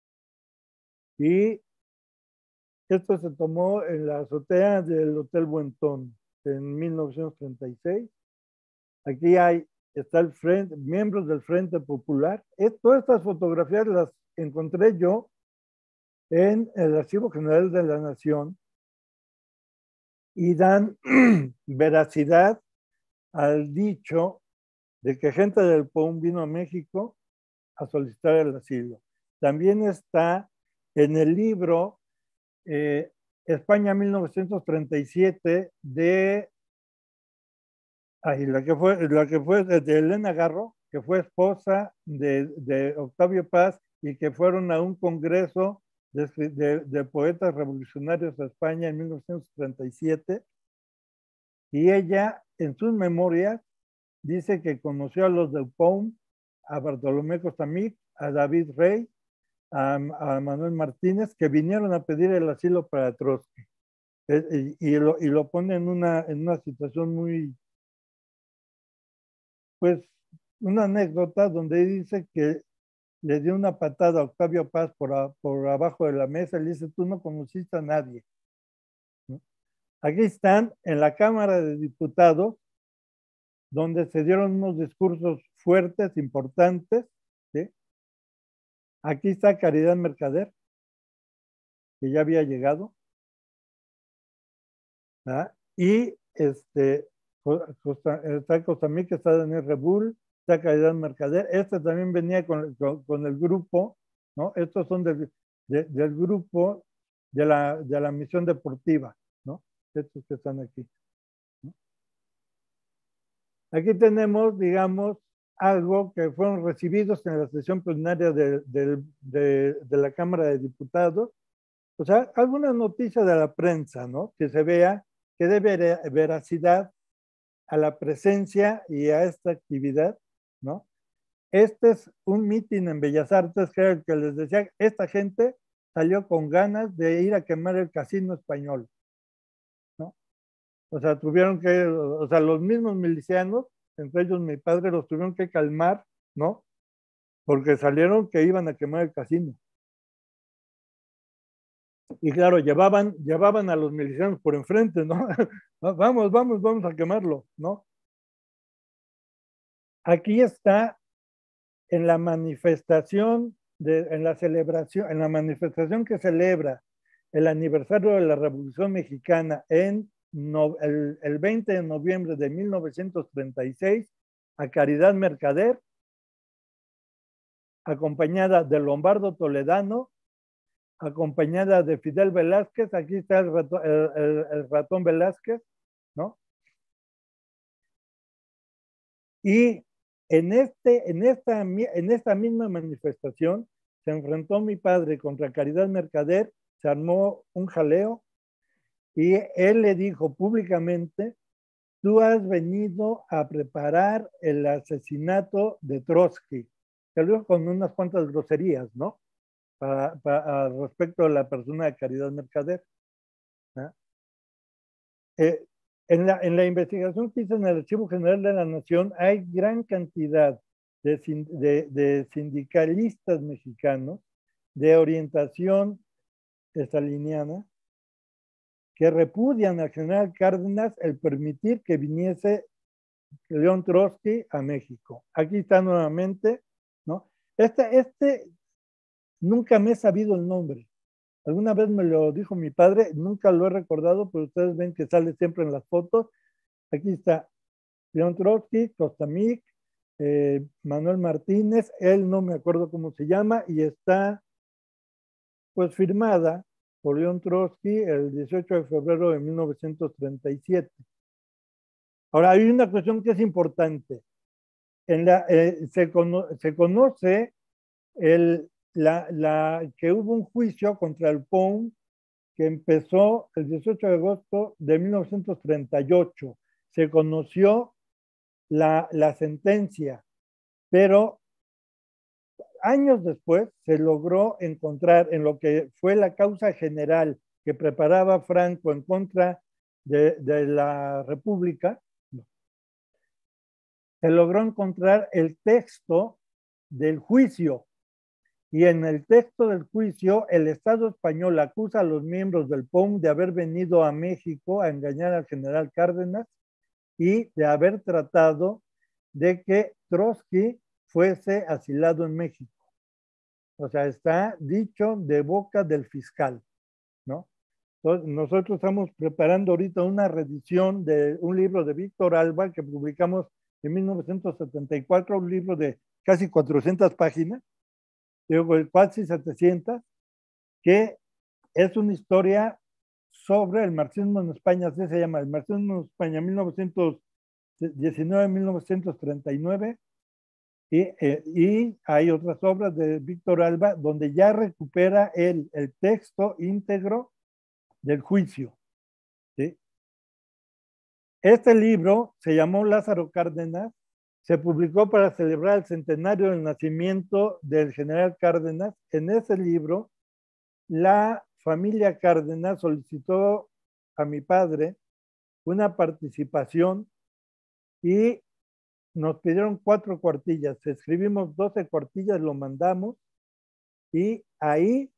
Y esto se tomó en la azotea del Hotel Buentón en mil novecientos treinta y seis. Aquí hay, está el frente, miembros del Frente Popular. Es, todas estas fotografías las encontré yo en el Archivo General de la Nación y dan veracidad al dicho de que gente del P O M vino a México a solicitar el asilo. También está en el libro eh, España mil novecientos treinta y siete de ay, la que fue, la que fue de Elena Garro, que fue esposa de, de Octavio Paz y que fueron a un congreso de, de, de poetas revolucionarios a España en mil novecientos treinta y siete. Y ella, en sus memorias, dice que conoció a los del P O M, a Bartolomé Costamí, a David Rey, a, a Manuel Martínez, que vinieron a pedir el asilo para Trotsky. Y, y, lo, y lo pone en una, en una situación muy, pues, una anécdota donde dice que le dio una patada a Octavio Paz por, a, por abajo de la mesa y le dice, tú no conociste a nadie, ¿no? Aquí están en la Cámara de Diputados, donde se dieron unos discursos fuertes, importantes, ¿sí? Aquí está Caridad Mercader, que ya había llegado, ¿verdad? Y este, está Costamí, que está Daniel Rebull, está Caridad Mercader. Este también venía con, con, con el grupo, ¿no? Estos son del, de, del grupo de la, de la misión deportiva, ¿no? Estos que están aquí, ¿no? Aquí tenemos, digamos, algo que fueron recibidos en la sesión plenaria de, de, de, de la Cámara de Diputados. O sea, alguna noticia de la prensa, ¿no? Que se vea que dé veracidad a la presencia y a esta actividad, ¿no? Este es un mitin en Bellas Artes, que era el que les decía, esta gente salió con ganas de ir a quemar el Casino Español, ¿no? O sea, tuvieron que, o sea, los mismos milicianos, entre ellos mi padre, los tuvieron que calmar, ¿no? Porque salieron que iban a quemar el casino. Y claro, llevaban, llevaban a los milicianos por enfrente, ¿no? Vamos, vamos, vamos a quemarlo, ¿no? Aquí está en la manifestación, de, en la celebración, en la manifestación que celebra el aniversario de la Revolución Mexicana en no, el, el veinte de noviembre de mil novecientos treinta y seis, a Caridad Mercader, acompañada de Lombardo Toledano, acompañada de Fidel Velázquez. Aquí está el ratón, el, el, el ratón Velázquez, ¿no? Y en, este, en, esta, en esta misma manifestación se enfrentó mi padre contra Caridad Mercader, se armó un jaleo y él le dijo públicamente, tú has venido a preparar el asesinato de Trotsky. Se lo dijo con unas cuantas groserías, ¿no? Para, para, respecto a la persona de Caridad Mercader, ¿no? Eh, en, la, en la investigación que hice en el Archivo General de la Nación hay gran cantidad de, de, de sindicalistas mexicanos de orientación estaliniana que repudian al general Cárdenas el permitir que viniese León Trotsky a México. Aquí está nuevamente, ¿no? Este, este nunca me he sabido el nombre, Alguna vez me lo dijo mi padre, nunca lo he recordado, pero ustedes ven que sale siempre en las fotos. Aquí está León Trotsky, Costamic, eh, Manuel Martínez, él no me acuerdo cómo se llama, y está pues firmada por León Trotsky el dieciocho de febrero de mil novecientos treinta y siete. Ahora, hay una cuestión que es importante. En la, eh, se, cono se conoce el, la, la, que hubo un juicio contra el P O M que empezó el dieciocho de agosto de mil novecientos treinta y ocho. Se conoció la, la sentencia, pero años después se logró encontrar en lo que fue la causa general que preparaba Franco en contra de, de la República, se logró encontrar el texto del juicio. Y en el texto del juicio, el Estado español acusa a los miembros del P O M de haber venido a México a engañar al general Cárdenas y de haber tratado de que Trotsky fuese asilado en México. O sea, está dicho de boca del fiscal, ¿no? Entonces, nosotros estamos preparando ahorita una reedición de un libro de Víctor Alba que publicamos en mil novecientos setenta y cuatro, un libro de casi cuatrocientas páginas, digo, casi setecientas, que es una historia sobre el marxismo en España, así se llama, el marxismo en España, mil novecientos diecinueve a mil novecientos treinta y nueve, y, eh, y hay otras obras de Víctor Alba donde ya recupera el, el texto íntegro del juicio, ¿sí? Este libro se llamó Lázaro Cárdenas, se publicó para celebrar el centenario del nacimiento del general Cárdenas. En ese libro, la familia Cárdenas solicitó a mi padre una participación y nos pidieron cuatro cuartillas. Escribimos doce cuartillas, lo mandamos y ahí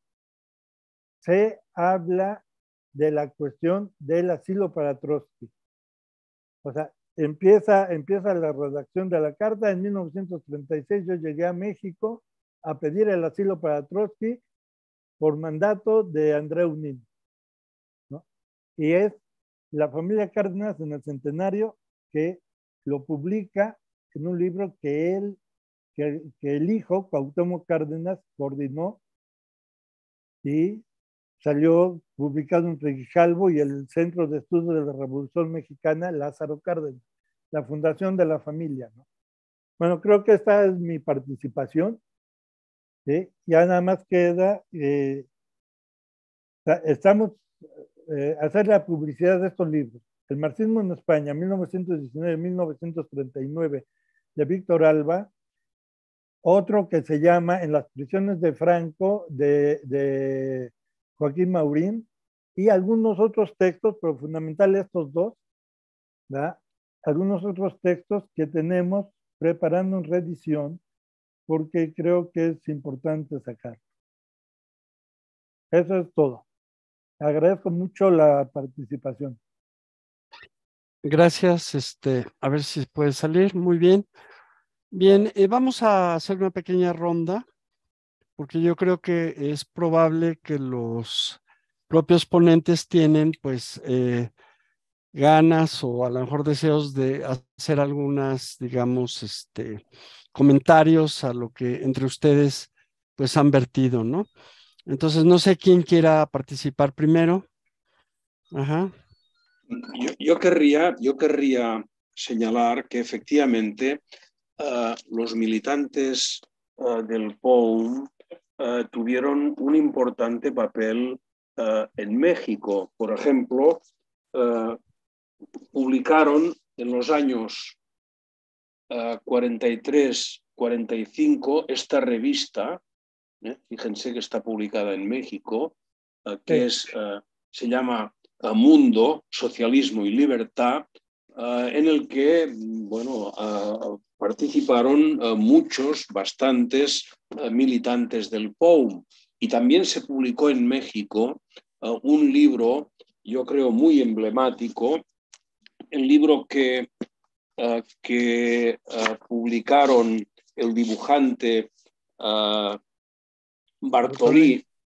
se habla de la cuestión del asilo para Trotsky. O sea, Empieza, empieza la redacción de la carta. En mil novecientos treinta y seis yo llegué a México a pedir el asilo para Trotsky por mandato de André Unín, ¿no? Y es la familia Cárdenas en el centenario que lo publica en un libro que él, que, que el hijo, Cuauhtémoc Cárdenas, coordinó y salió publicado entre Grijalvo y el Centro de Estudios de la Revolución Mexicana, Lázaro Cárdenas, la fundación de la familia, ¿no? Bueno, creo que esta es mi participación, ¿sí? Ya nada más queda, eh, estamos eh, hacer la publicidad de estos libros. El marxismo en España, mil novecientos diecinueve a mil novecientos treinta y nueve, de Víctor Alba. Otro que se llama En las prisiones de Franco, de, de Joaquín Maurín, y algunos otros textos, pero fundamentales estos dos, ¿verdad? Algunos otros textos que tenemos preparando en reedición, porque creo que es importante sacar. Eso es todo. Agradezco mucho la participación. Gracias. Este, a ver si puede salir. Muy bien. Bien, eh, vamos a hacer una pequeña ronda, porque yo creo que es probable que los propios ponentes tienen, pues, eh, ganas o a lo mejor deseos de hacer algunas, digamos, este, comentarios a lo que entre ustedes, pues, han vertido, ¿no? Entonces, no sé quién quiera participar primero. Ajá. Yo, yo, querría, yo querría señalar que efectivamente uh, los militantes uh, del P O M uh, tuvieron un importante papel uh, en México. Por ejemplo, uh, publicaron en los años uh, cuarenta y tres cuarenta y cinco esta revista, ¿eh? Fíjense que está publicada en México, uh, que es, uh, se llama uh, Mundo, Socialismo y Libertad, uh, en el que, bueno, uh, participaron uh, muchos, bastantes uh, militantes del P O M. Y también se publicó en México uh, un libro, yo creo, muy emblemático, el libro que, uh, que uh, publicaron el dibujante uh, Bartolí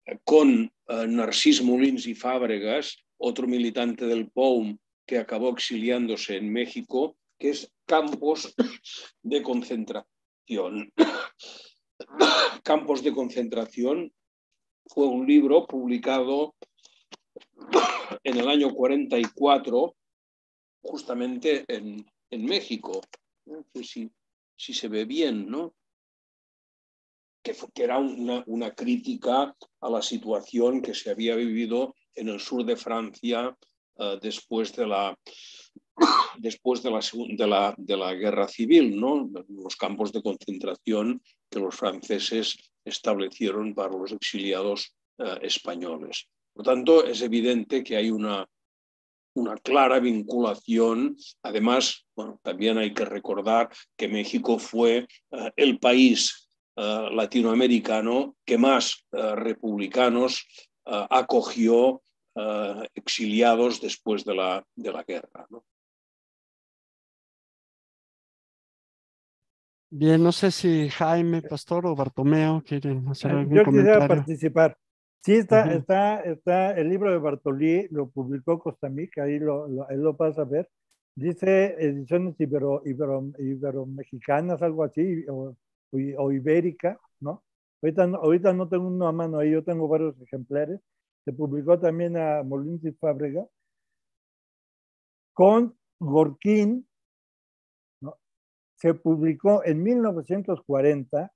con uh, Narcís Molins y Fábregas, otro militante del P O U M que acabó exiliándose en México, que es Campos de Concentración. Campos de Concentración fue un libro publicado en el año cuarenta y cuatro, justamente en, en México. No sé si, si se ve bien, ¿no? Que, fue, que era una, una crítica a la situación que se había vivido en el sur de Francia uh, después de la, después de la, de, la, de la guerra civil, ¿no? Los campos de concentración que los franceses establecieron para los exiliados uh, españoles. Por tanto, es evidente que hay una, una clara vinculación. Además, bueno, también hay que recordar que México fue uh, el país Uh, latinoamericano que más uh, republicanos uh, acogió uh, exiliados después de la, de la guerra, ¿no? Bien, no sé si Jaime, Pastor o Bartomeo quieren hacer algún Yo quisiera comentario. participar. Sí, está, Uh-huh. está, está el libro de Bartolí, lo publicó Costamic, ahí lo, lo, ahí lo vas a ver. Dice ediciones ibero, ibero, ibero-mexicanas, algo así, o, o ibérica, ¿no? Ahorita, no, ahorita no tengo uno a mano ahí, yo tengo varios ejemplares. Se publicó también a Molins y Fábrega con Gorkin, ¿no? Se publicó en mil novecientos cuarenta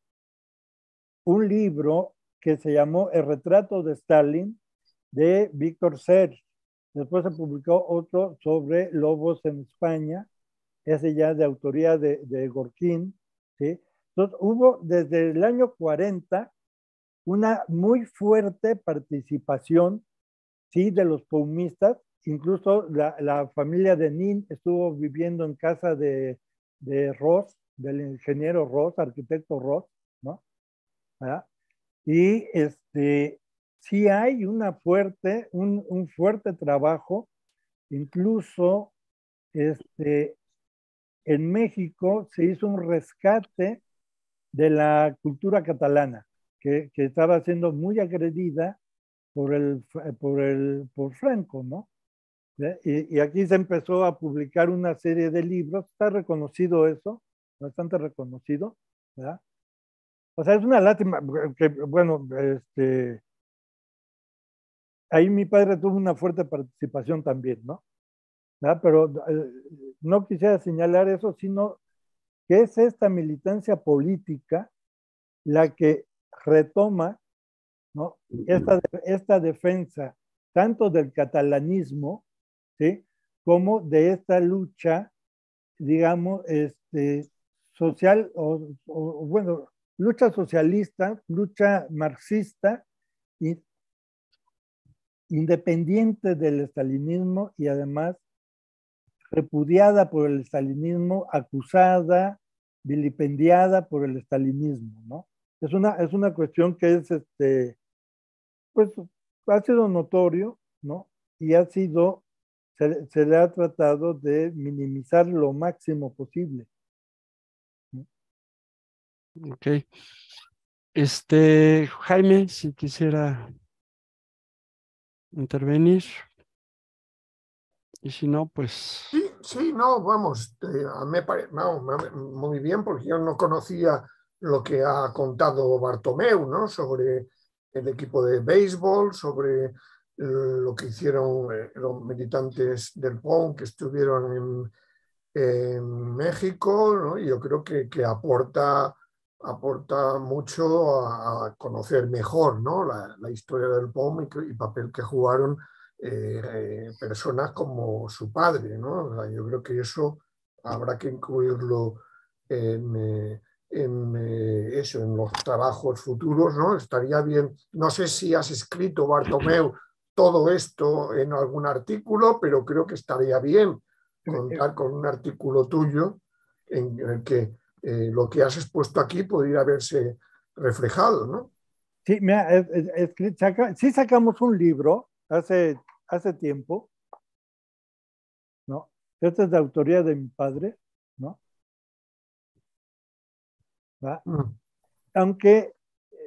un libro que se llamó El retrato de Stalin de Víctor Serge. Después se publicó otro sobre lobos en España, ese ya de autoría de, de Gorkin, ¿sí? Entonces hubo desde el año cuarenta una muy fuerte participación, ¿sí?, de los paumistas. Incluso la, la familia de Nin estuvo viviendo en casa de, de Ross, del ingeniero Ross, arquitecto Ross, ¿no? ¿verdad? Y este, sí hay una fuerte, un, un fuerte trabajo, incluso este, en México se hizo un rescate de la cultura catalana, que, que estaba siendo muy agredida por, el, por, el, por Franco, ¿no? Y, y aquí se empezó a publicar una serie de libros, está reconocido eso, bastante reconocido, ¿verdad? O sea, es una lástima que, bueno, este, ahí mi padre tuvo una fuerte participación también, ¿no? ¿verdad? Pero eh, no quisiera señalar eso, sino que es esta militancia política la que retoma, ¿no? esta, esta defensa tanto del catalanismo, ¿sí?, como de esta lucha, digamos, este, social, o, o bueno, lucha socialista, lucha marxista, y, independiente del estalinismo y además repudiada por el estalinismo, acusada, vilipendiada por el estalinismo, ¿no? Es una, es una cuestión que es, este, pues, ha sido notorio, ¿no? Y ha sido, se, se le ha tratado de minimizar lo máximo posible. ¿no? Ok. Este, Jaime, si quisiera intervenir. Y si no, pues... Sí, sí, no, vamos, eh, me parece no, muy bien, porque yo no conocía lo que ha contado Bartomeu, ¿no? Sobre el equipo de béisbol, sobre lo que hicieron eh, los militantes del P O U M que estuvieron en, en México, ¿no? Y yo creo que, que aporta, aporta mucho a, a conocer mejor, ¿no? la, la historia del P O U M y el papel que jugaron Eh, eh, personas como su padre, ¿no? O sea, yo creo que eso habrá que incluirlo en, eh, en eh, eso, en los trabajos futuros, ¿no? Estaría bien. No sé si has escrito, Bartomeu, todo esto en algún artículo, pero creo que estaría bien contar con un artículo tuyo en el que eh, lo que has expuesto aquí podría verse reflejado, ¿no? Sí, mira, es, es, es, saca, sí sacamos un libro hace, hace tiempo, ¿no? Este es de autoría de mi padre, ¿no? ¿Va? Mm. Aunque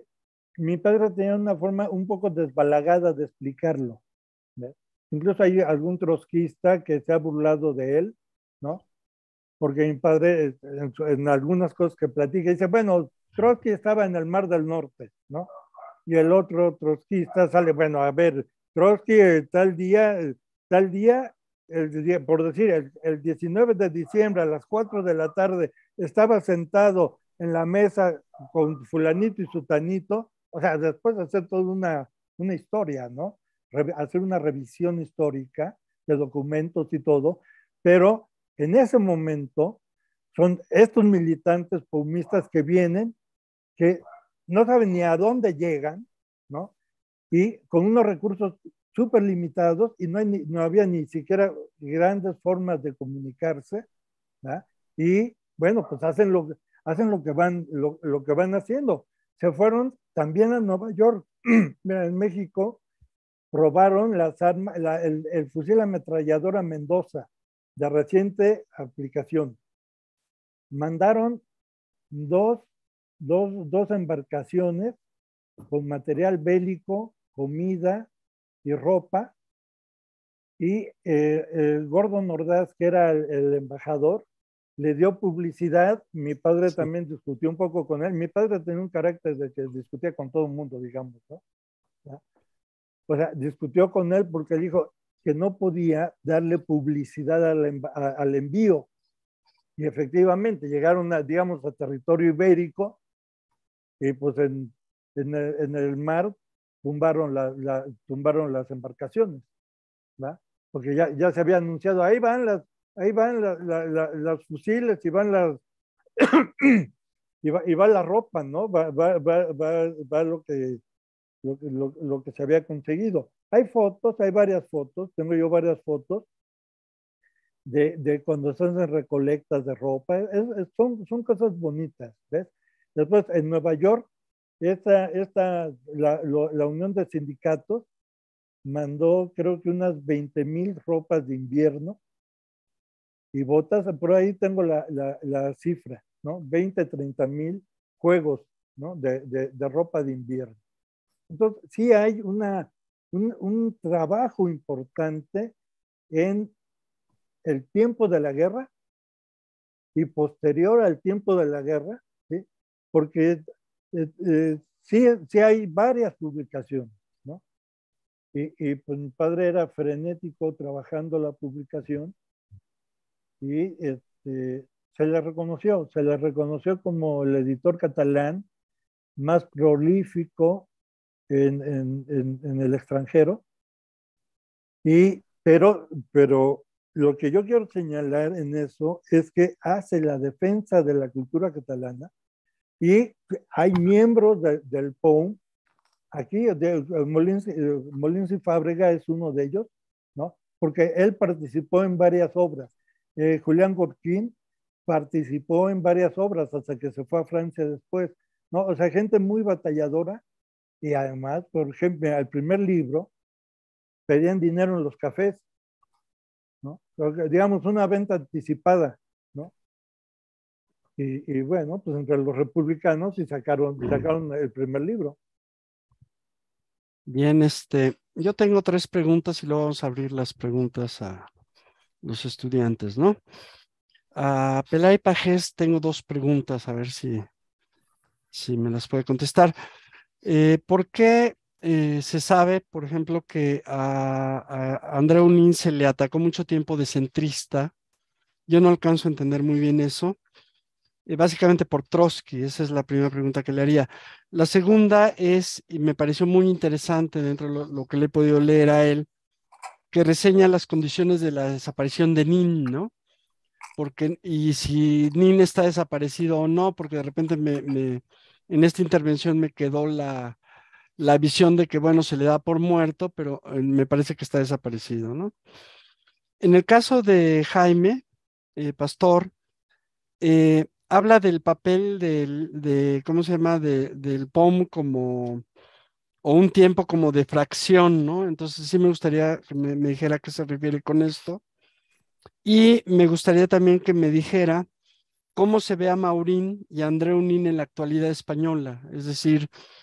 mi padre tenía una forma un poco desbalagada de explicarlo, ¿ves? Incluso hay algún trotskista que se ha burlado de él, ¿no? Porque mi padre, en, en algunas cosas que platica, dice, bueno, Trotsky estaba en el Mar del Norte, ¿no? Y el otro trotskista sale, bueno, a ver, Trotsky eh, tal día, eh, tal día, el día, por decir, el, el diecinueve de diciembre a las cuatro de la tarde, estaba sentado en la mesa con fulanito y sutanito, o sea, después de hacer toda una, una historia, ¿no? Re, hacer una revisión histórica de documentos y todo, pero en ese momento son estos militantes paumistas que vienen, que no saben ni a dónde llegan, ¿no? Y con unos recursos súper limitados y no, hay ni, no había ni siquiera grandes formas de comunicarse, ¿no? Y bueno, pues hacen lo, hacen lo, que, van, lo, lo que van haciendo. Se fueron también a Nueva York. Mira, en México robaron las armas, la, el, el fusil ametralladora Mendoza, de reciente aplicación. Mandaron dos, dos, dos embarcaciones con material bélico, comida y ropa, y eh, el Gordon Ordaz, que era el, el embajador, le dio publicidad. Mi padre sí. también discutió un poco con él. Mi padre tenía un carácter de que discutía con todo el mundo, digamos, ¿no? ¿Ya? O sea, discutió con él porque dijo que no podía darle publicidad al, a, al envío. Y efectivamente llegaron, a, digamos, a territorio ibérico y pues en, en, el, en el mar tumbaron, la, la, tumbaron las embarcaciones, ¿va? Porque ya, ya se había anunciado, ahí van las, ahí van la, la, la, las fusiles y van las y, va, y va la ropa, ¿no? Va, va, va, va, va lo que lo, lo, lo que se había conseguido. Hay fotos, hay varias fotos, tengo yo varias fotos de, de cuando se hacen recolectas de ropa, es, es, son, son cosas bonitas, ¿ves? Después en Nueva York, esta, esta, la, lo, la Unión de Sindicatos mandó creo que unas veinte mil ropas de invierno y botas, por ahí tengo la, la, la cifra, ¿no? veinte, treinta mil juegos, ¿no? de, de, de ropa de invierno. Entonces, sí hay una, un, un trabajo importante en el tiempo de la guerra y posterior al tiempo de la guerra, ¿sí? Porque eh, eh, sí, sí hay varias publicaciones, ¿no? Y, y pues mi padre era frenético trabajando la publicación y este, se le reconoció, se le reconoció como el editor catalán más prolífico en, en, en, en el extranjero. Y, pero, pero lo que yo quiero señalar en eso es que hace la defensa de la cultura catalana y hay miembros de, del P O U, aquí de, Molins, Molins y Fábrega es uno de ellos, ¿no? Porque él participó en varias obras. Eh, Julián Gorquín participó en varias obras hasta que se fue a Francia después, ¿no? O sea, gente muy batalladora y además, por ejemplo, el primer libro pedían dinero en los cafés, ¿no? Digamos, una venta anticipada, ¿no? Y, y bueno, pues entre los republicanos y sacaron, sacaron el primer libro. Bien, este, yo tengo tres preguntas y luego vamos a abrir las preguntas a los estudiantes, ¿no? A Pelay Pajés tengo dos preguntas, a ver si, si me las puede contestar. Eh, ¿por qué eh, se sabe, por ejemplo, que a, a Andreu Nin se le atacó mucho tiempo de centrista? Yo no alcanzo a entender muy bien eso. Eh, básicamente por Trotsky, esa es la primera pregunta que le haría. La segunda es, y me pareció muy interesante dentro de lo, lo que le he podido leer a él, que reseña las condiciones de la desaparición de Nin, ¿no? Porque, y si Nin está desaparecido o no, porque de repente me, me, en esta intervención me quedó la, la visión de que, bueno, se le da por muerto, pero eh, me parece que está desaparecido, ¿no? En el caso de Jaime eh, Pastor, eh, habla del papel del, de, ¿cómo se llama?, de, del P O M como, o un tiempo como de fracción, ¿no? Entonces sí me gustaría que me, me dijera a qué se refiere con esto. Y me gustaría también que me dijera cómo se ve a Maurín y a Andreu Nin en la actualidad española. Es decir,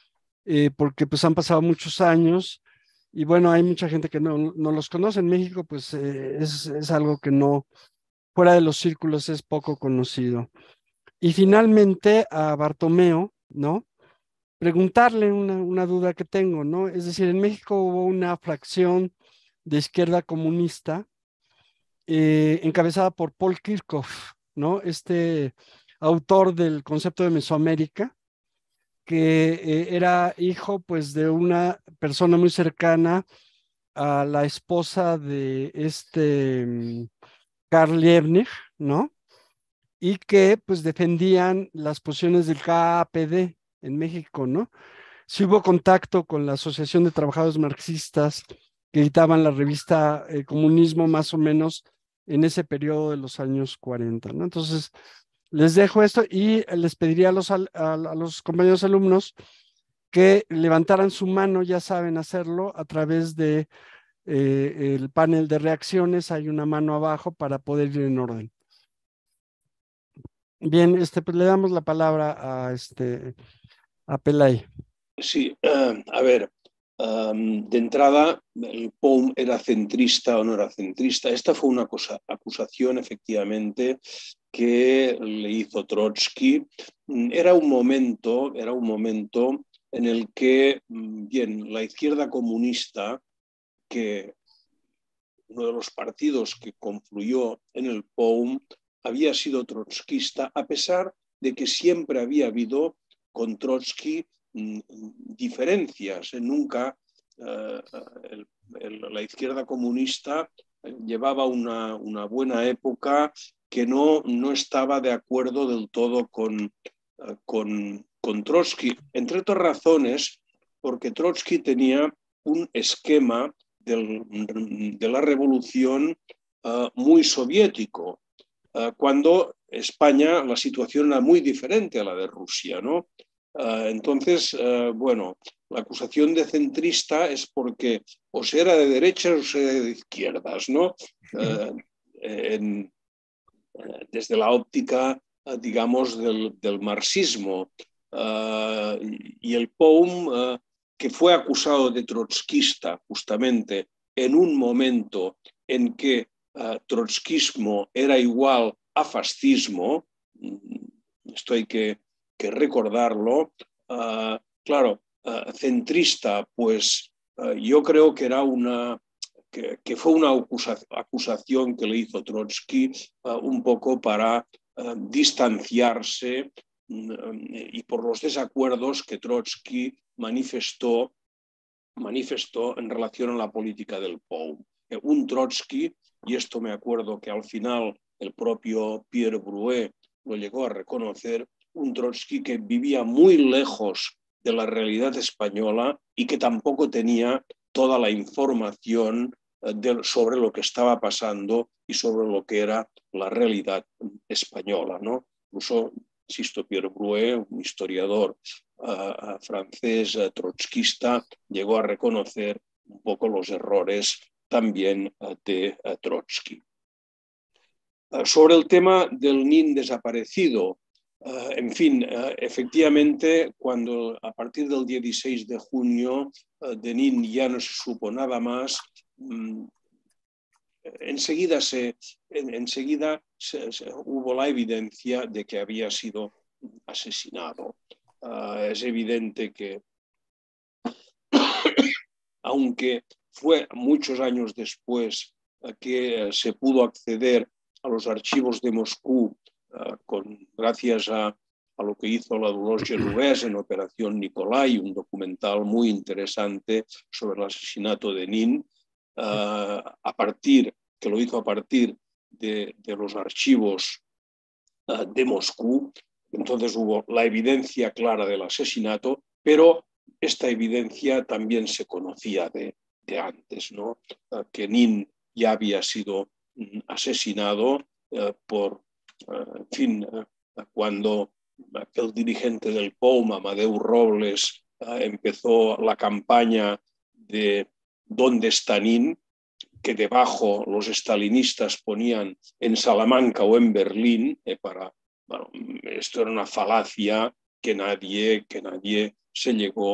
eh, porque pues han pasado muchos años y bueno, hay mucha gente que no, no los conoce. En México pues eh, es, es algo que no, fuera de los círculos es poco conocido. Y finalmente a Bartomeu, ¿no? Preguntarle una, una duda que tengo, ¿no? Es decir, en México hubo una fracción de izquierda comunista eh, encabezada por Paul Kirchhoff, ¿no? Este autor del concepto de Mesoamérica, que eh, era hijo pues de una persona muy cercana a la esposa de este mm, Karl Liebknecht, ¿no? Y que pues defendían las posiciones del K A P D en México, ¿no? Sí hubo contacto con la Asociación de Trabajadores Marxistas que editaban la revista eh, Comunismo más o menos en ese periodo de los años cuarenta, ¿no? Entonces, les dejo esto y les pediría a los, a, a los compañeros alumnos que levantaran su mano, ya saben hacerlo, a través de eh, el panel de reacciones, hay una mano abajo para poder ir en orden. Bien, este, pues le damos la palabra a, este, a Pelay. Sí, uh, a ver, um, de entrada, el P O U M era centrista o no era centrista. Esta fue una cosa, acusación, efectivamente, que le hizo Trotsky. Era un momento, era un momento en el que, bien, la izquierda comunista, que uno de los partidos que confluyó en el P O U M, había sido trotskista, a pesar de que siempre había habido con Trotsky mmm, diferencias. Nunca eh, el, el, la izquierda comunista llevaba una, una buena época que no, no estaba de acuerdo del todo con, eh, con, con Trotsky, entre otras razones, porque Trotsky tenía un esquema del, de la revolución uh, muy soviético, uh, cuando España la situación era muy diferente a la de Rusia, ¿no? Uh, entonces, uh, bueno, la acusación de centrista es porque o se era de derechas o se era de izquierdas, ¿no? Uh, en, desde la óptica, digamos, del, del marxismo. Uh, y el P O U M, uh, que fue acusado de trotskista justamente en un momento en que uh, trotskismo era igual a fascismo, esto hay que, que recordarlo, uh, claro, uh, centrista, pues uh, yo creo que era una... Que, que fue una acusación que le hizo Trotsky uh, un poco para uh, distanciarse uh, y por los desacuerdos que Trotsky manifestó, manifestó en relación a la política del P O U M. Un Trotsky, y esto me acuerdo que al final el propio Pierre Brouet lo llegó a reconocer, un Trotsky que vivía muy lejos de la realidad española y que tampoco tenía toda la información de, sobre lo que estaba pasando y sobre lo que era la realidad española, ¿no? Incluso, insisto, Pierre Brouet, un historiador uh, francés uh, trotskista, llegó a reconocer un poco los errores también uh, de uh, Trotsky. Uh, sobre el tema del N I N desaparecido, Uh, en fin, uh, efectivamente, cuando a partir del dieciséis de junio uh, de N I N ya no se supo nada más, um, enseguida, se, en, enseguida se, se, hubo la evidencia de que había sido asesinado. Uh, es evidente que, aunque fue muchos años después uh, que uh, se pudo acceder a los archivos de Moscú, Uh, con, gracias a, a lo que hizo la Dolors Genovés en Operación Nicolai, un documental muy interesante sobre el asesinato de N I N, uh, a partir, que lo hizo a partir de, de los archivos uh, de Moscú. Entonces hubo la evidencia clara del asesinato, pero esta evidencia también se conocía de, de antes, ¿no? Uh, que N I N ya había sido um, asesinado uh, por Uh, en fin, uh, cuando aquel dirigente del P O U M, Amadeu Robles, uh, empezó la campaña de ¿dónde está N I N?, que debajo los estalinistas ponían en Salamanca o en Berlín, eh, para, bueno, esto era una falacia que nadie, que nadie se llegó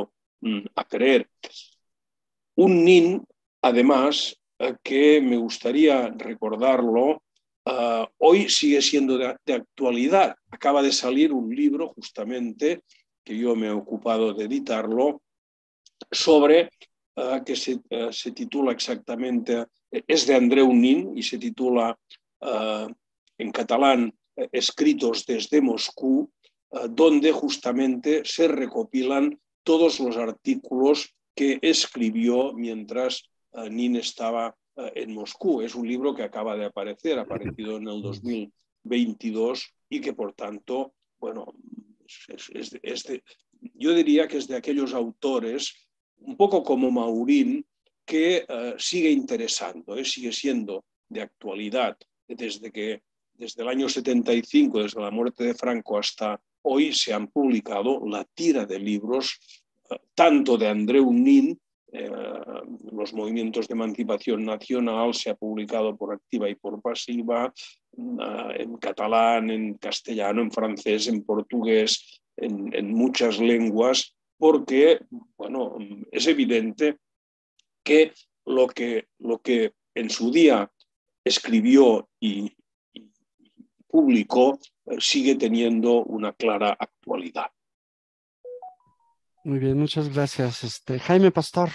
a creer. Un Nin, además, que me gustaría recordarlo, uh, hoy sigue siendo de, de actualidad. Acaba de salir un libro, justamente, que yo me he ocupado de editarlo, sobre, uh, que se, uh, se titula exactamente, es de Andreu Nin y se titula uh, en catalán Escritos desde Moscú, uh, donde justamente se recopilan todos los artículos que escribió mientras uh, Nin estaba uh, en Moscú. Es un libro que acaba de aparecer, ha aparecido en el dos mil veintidós y que por tanto, bueno, es, es, de, es de, yo diría que es de aquellos autores, un poco como Maurín, que uh, sigue interesando, ¿eh? Sigue siendo de actualidad desde que desde el año setenta y cinco, desde la muerte de Franco hasta hoy, se han publicado la tira de libros uh, tanto de Andreu Nin, eh, los movimientos de emancipación nacional, se ha publicado por activa y por pasiva, uh, en catalán, en castellano, en francés, en portugués, en, en muchas lenguas, porque, bueno, es evidente que lo que, lo que en su día escribió y, y publicó eh, sigue teniendo una clara actualidad. Muy bien, muchas gracias. Este, Jaime Pastor.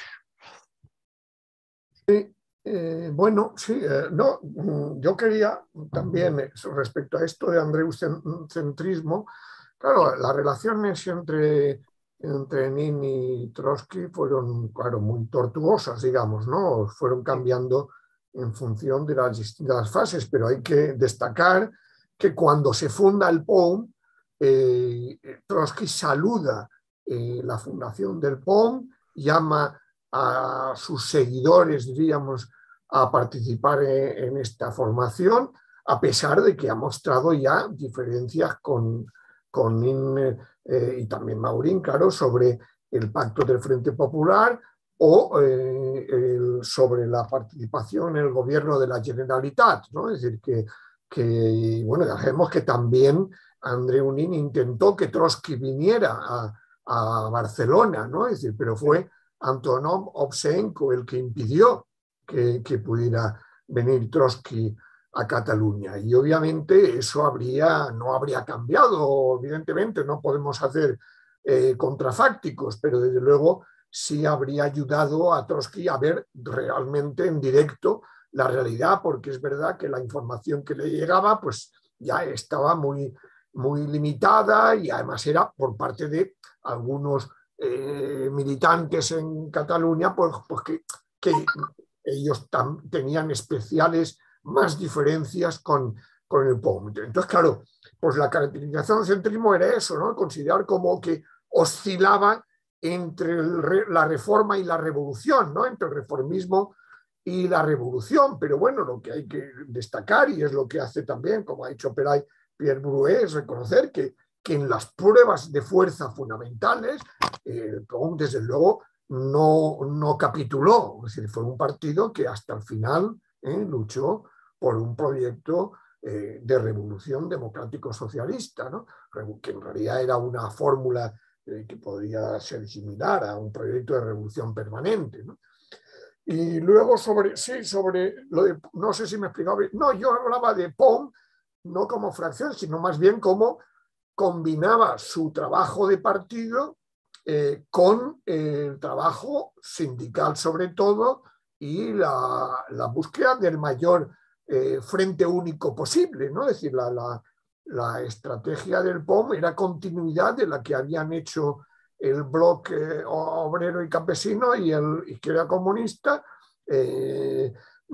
Sí, eh, bueno, sí, eh, no, yo quería también, eh, respecto a esto de andreucentrismo, claro, las relaciones entre, entre Nin y Trotsky fueron, claro, muy tortuosas, digamos, ¿no? Fueron cambiando en función de las distintas fases, pero hay que destacar que cuando se funda el P O M, eh, Trotsky saluda eh, la fundación del P O M, llama a sus seguidores, diríamos, a participar en, en esta formación, a pesar de que ha mostrado ya diferencias con, con Nin eh, y también Maurín, claro, sobre el pacto del Frente Popular o eh, el, sobre la participación en el gobierno de la Generalitat, ¿no? Es decir, que, que bueno, ya sabemos que también Andreu Nin intentó que Trotsky viniera a, a Barcelona, ¿no? Es decir, pero fue Antonov Ovseyenko el que impidió que, que pudiera venir Trotsky a Cataluña. Y obviamente eso habría, no habría cambiado, evidentemente no podemos hacer eh, contrafácticos, pero desde luego sí habría ayudado a Trotsky a ver realmente en directo la realidad, porque es verdad que la información que le llegaba pues ya estaba muy, muy limitada y además era por parte de algunos eh, militantes en Cataluña, pues, pues que, que ellos tam, tenían especiales más diferencias con, con el P O M. Entonces, claro, pues la caracterización del centrismo era eso, ¿no? Considerar como que oscilaba entre el, la reforma y la revolución, ¿no? Entre el reformismo y la revolución. Pero bueno, lo que hay que destacar, y es lo que hace también, como ha dicho Peray, Pierre Bruet, es reconocer que, que en las pruebas de fuerza fundamentales, eh, el P O M, desde luego, no, no capituló. Es decir, fue un partido que hasta el final eh, luchó por un proyecto eh, de revolución democrático-socialista, ¿no? Que en realidad era una fórmula eh, que podría ser similar a un proyecto de revolución permanente, ¿no? Y luego sobre, sí, sobre lo de, no sé si me explicaba bien, no, yo hablaba de P O M no como fracción, sino más bien como combinaba su trabajo de partido eh, con el trabajo sindical sobre todo y la, la búsqueda del mayor eh, frente único posible, ¿no? Es decir, la, la, la estrategia del P O M era continuidad de la que habían hecho el bloque obrero y campesino y el Izquierda Comunista eh,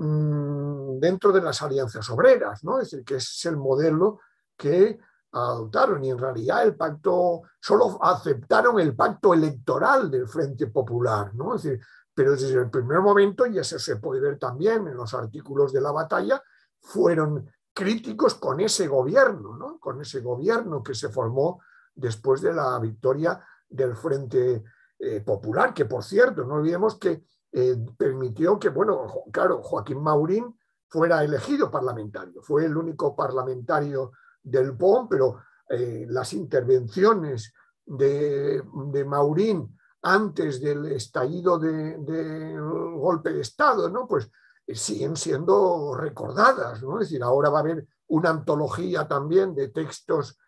dentro de las alianzas obreras, ¿no? Es decir, que ese es el modelo que adoptaron y en realidad el pacto, solo aceptaron el pacto electoral del Frente Popular, ¿no? Es decir, pero desde el primer momento, y eso se puede ver también en los artículos de la batalla, fueron críticos con ese gobierno, ¿no? Con ese gobierno que se formó después de la victoria del Frente eh, Popular, que por cierto, no olvidemos que eh, permitió que, bueno, claro, Joaquín Maurín fuera elegido parlamentario, fue el único parlamentario del P O M, pero eh, las intervenciones de, de Maurín antes del estallido del de golpe de Estado, ¿no? Pues siguen siendo recordadas, ¿no? Es decir, ahora va a haber una antología también de textos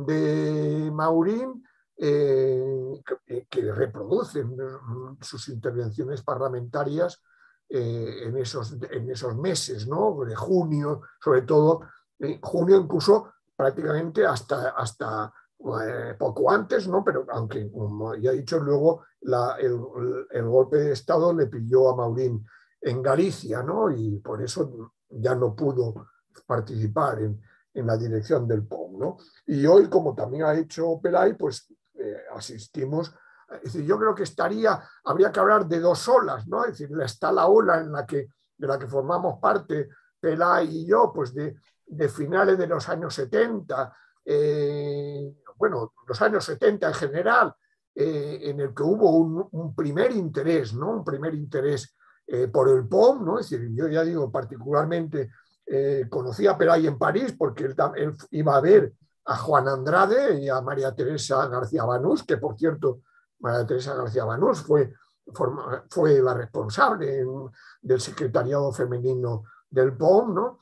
de Maurín eh, que, que reproducen sus intervenciones parlamentarias eh, en, esos, en esos meses, ¿no? De junio, sobre todo, en junio incluso prácticamente hasta, hasta eh, poco antes, ¿no? Pero aunque, como ya he dicho, luego la, el, el golpe de Estado le pilló a Maurín en Galicia, ¿no? Y por eso ya no pudo participar en, en la dirección del P O M, ¿no? Y hoy, como también ha hecho Pelay, pues eh, asistimos, es decir, yo creo que estaría, habría que hablar de dos olas, ¿no? Es decir, está la ola en la que, de la que formamos parte Pelay y yo, pues de, de finales de los años setenta, eh, bueno, los años setenta en general, eh, en el que hubo un, un primer interés, ¿no? Un primer interés Eh, por el P O M, ¿no? Es decir, yo ya digo, particularmente eh, conocí a Pelay en París porque él, él iba a ver a Juan Andrade y a María Teresa García Banús, que por cierto, María Teresa García Banús fue, forma, fue la responsable en, del secretariado femenino del P O M, ¿no?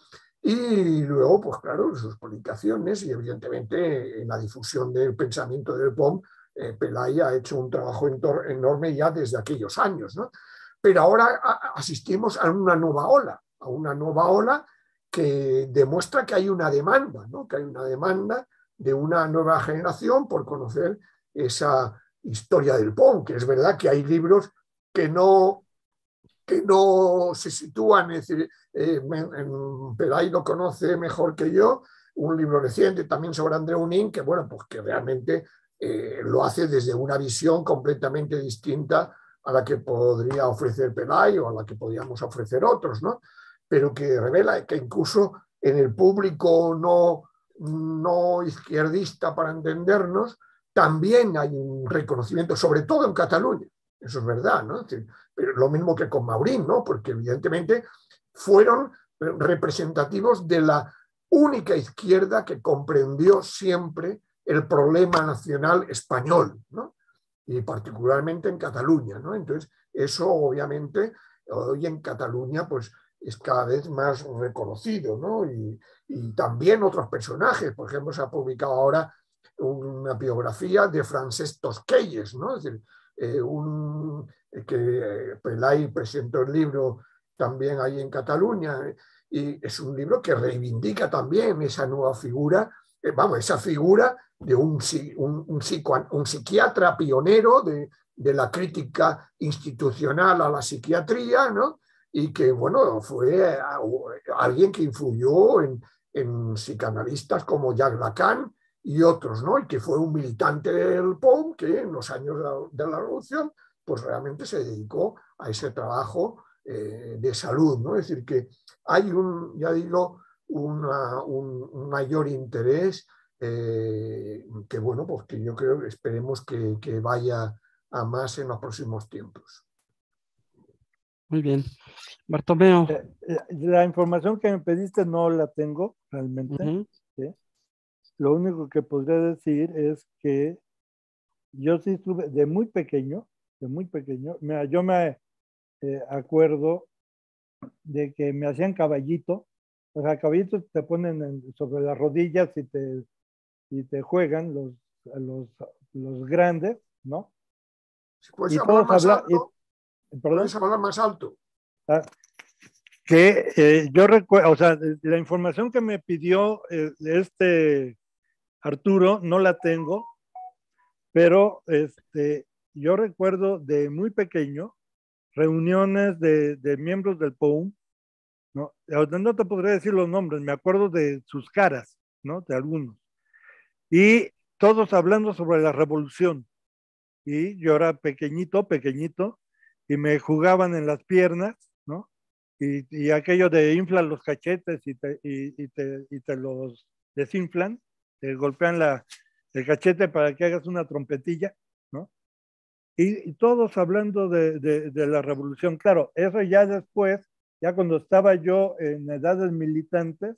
Y luego, pues claro, sus publicaciones y evidentemente en la difusión del pensamiento del P O M, eh, Pelay ha hecho un trabajo enorme ya desde aquellos años, ¿no? Pero ahora asistimos a una nueva ola, a una nueva ola que demuestra que hay una demanda, ¿no? Que hay una demanda de una nueva generación por conocer esa historia del P O M, que es verdad que hay libros que no, que no se sitúan, es decir, eh, Pelay lo conoce mejor que yo, un libro reciente también sobre André Unín, que bueno, pues que realmente eh, lo hace desde una visión completamente distinta a la que podría ofrecer Pelay o a la que podríamos ofrecer otros, ¿no? Pero que revela que incluso en el público no, no izquierdista, para entendernos, también hay un reconocimiento, sobre todo en Cataluña, eso es verdad, ¿no? Pero lo mismo que con Maurín, ¿no? Porque evidentemente fueron representativos de la única izquierda que comprendió siempre el problema nacional español, ¿no? Y particularmente en Cataluña, ¿no? Entonces, eso obviamente hoy en Cataluña pues es cada vez más reconocido, ¿no? Y, y también otros personajes, por ejemplo, se ha publicado ahora una biografía de Francesc Tosquelles, ¿no? Es decir, eh, un, que Pelay presentó el libro también ahí en Cataluña, y es un libro que reivindica también esa nueva figura, eh, vamos, esa figura de un, un, un, psico, un psiquiatra pionero de, de la crítica institucional a la psiquiatría, ¿no? Y que, bueno, fue alguien que influyó en, en psicanalistas como Jacques Lacan y otros, ¿no? Y que fue un militante del P O M que en los años de la, de la Revolución, pues realmente se dedicó a ese trabajo eh, de salud, ¿no? Es decir, que hay un, ya digo, una, un, un mayor interés Eh, que bueno, pues que yo creo que esperemos que, que vaya a más en los próximos tiempos. Muy bien. Bartomeu. Eh, la información que me pediste no la tengo realmente. Uh-huh. ¿Sí? Lo único que podría decir es que yo sí estuve de muy pequeño, de muy pequeño, mira, yo me eh, acuerdo de que me hacían caballito, o sea, caballitos te ponen en, sobre las rodillas y te y te juegan los, los, los grandes, ¿no? ¿Puedes y hablar todos más habla, alto? Y, ¿Puedes hablar más alto? Ah, que eh, yo recuerdo, o sea, la información que me pidió eh, este Arturo no la tengo, pero este, yo recuerdo de muy pequeño reuniones de, de miembros del P O M, ¿no? No te podría decir los nombres, me acuerdo de sus caras, ¿no? De algunos. Y todos hablando sobre la revolución. Y yo era pequeñito, pequeñito, y me jugaban en las piernas, ¿no? Y, y aquello de inflan los cachetes y te, y, y te, y te los desinflan, te golpean la, el cachete para que hagas una trompetilla, ¿no? Y, y todos hablando de, de, de la revolución. Claro, eso ya después, ya cuando estaba yo en edades militantes,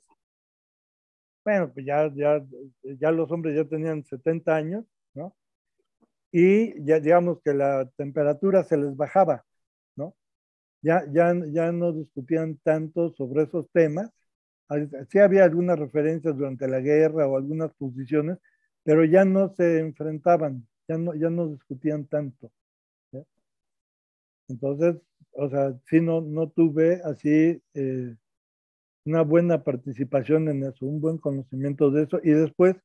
bueno, pues ya, ya, ya los hombres ya tenían setenta años, ¿no? y ya digamos que la temperatura se les bajaba, ¿no? Ya, ya, ya no discutían tanto sobre esos temas. Sí había algunas referencias durante la guerra o algunas posiciones, pero ya no se enfrentaban, ya no, ya no discutían tanto. ¿Sí? Entonces, o sea, sí no, no tuve así eh, una buena participación en eso, un buen conocimiento de eso. Y después,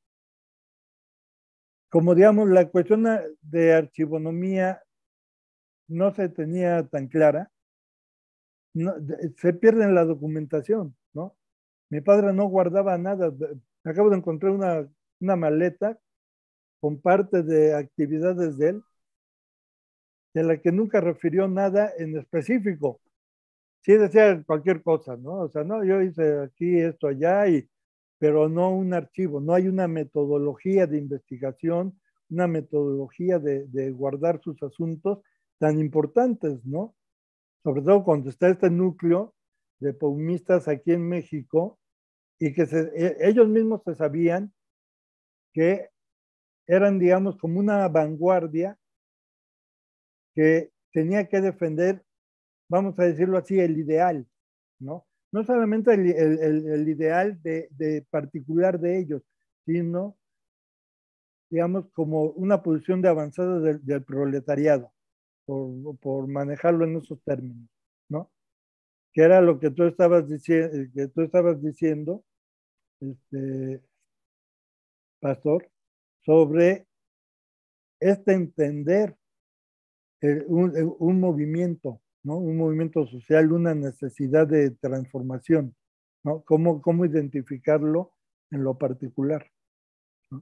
como digamos, la cuestión de archivonomía no se tenía tan clara, no, se pierde en la documentación, ¿no? Mi padre no guardaba nada. Acabo de encontrar una, una maleta con parte de actividades de él, de la que nunca refirió nada en específico. Sí decía cualquier cosa, ¿no? O sea, no, yo hice aquí esto allá, y, pero no un archivo, no hay una metodología de investigación, una metodología de, de guardar sus asuntos tan importantes, ¿no? Sobre todo cuando está este núcleo de paumistas aquí en México, y que se, ellos mismos se sabían que eran, digamos, como una vanguardia que tenía que defender, vamos a decirlo así, el ideal, ¿no? No solamente el, el, el ideal de, de particular de ellos, sino, digamos, como una posición de avanzada del, del proletariado, por, por manejarlo en esos términos, ¿no? Que era lo que tú estabas, dici que tú estabas diciendo, este, Pastor, sobre este entender el, un, un movimiento, ¿no? Un movimiento social, una necesidad de transformación, ¿no? ¿Cómo, cómo identificarlo en lo particular? ¿No?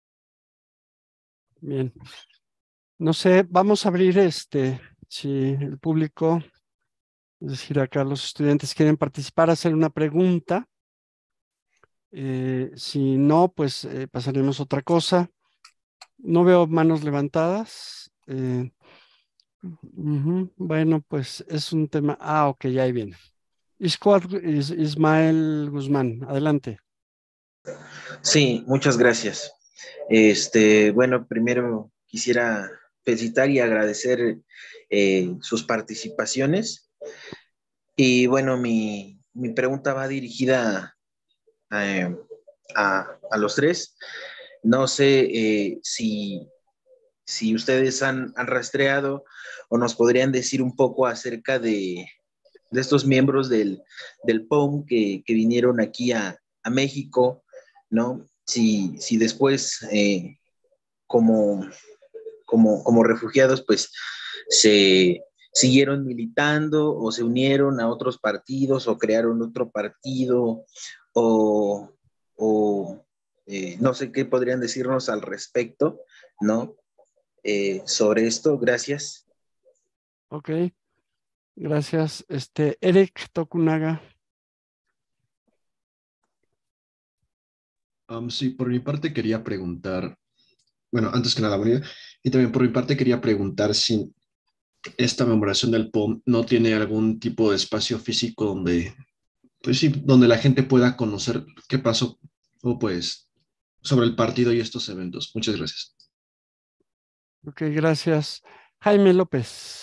Bien. No sé, vamos a abrir este, si el público, es decir, acá los estudiantes quieren participar, hacer una pregunta. Eh, si no, pues eh, pasaremos a otra cosa. No veo manos levantadas. Eh, uh-huh. Bueno, pues es un tema. Ah, ok, ya ahí viene. Iscoat Is, Ismael Guzmán, adelante. Sí, muchas gracias. Este, bueno, primero quisiera felicitar y agradecer eh, sus participaciones. Y bueno, mi, mi pregunta va dirigida a, a, a los tres. No sé eh, si, si ustedes han, han rastreado o nos podrían decir un poco acerca de, de estos miembros del, del P O M que, que vinieron aquí a, a México, ¿no? Si, si después, eh, como, como, como refugiados, pues se siguieron militando o se unieron a otros partidos o crearon otro partido o, o eh, no sé qué podrían decirnos al respecto, ¿no? Eh, sobre esto, gracias. Ok, gracias. Este, Eric Tokunaga. Um, sí, por mi parte quería preguntar, bueno, antes que nada, bueno, y también por mi parte quería preguntar si esta memoración del P O M no tiene algún tipo de espacio físico donde, pues sí, donde la gente pueda conocer qué pasó, o pues, sobre el partido y estos eventos. Muchas gracias. Ok, gracias. Jaime López.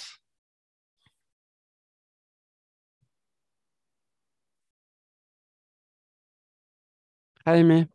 Jaime.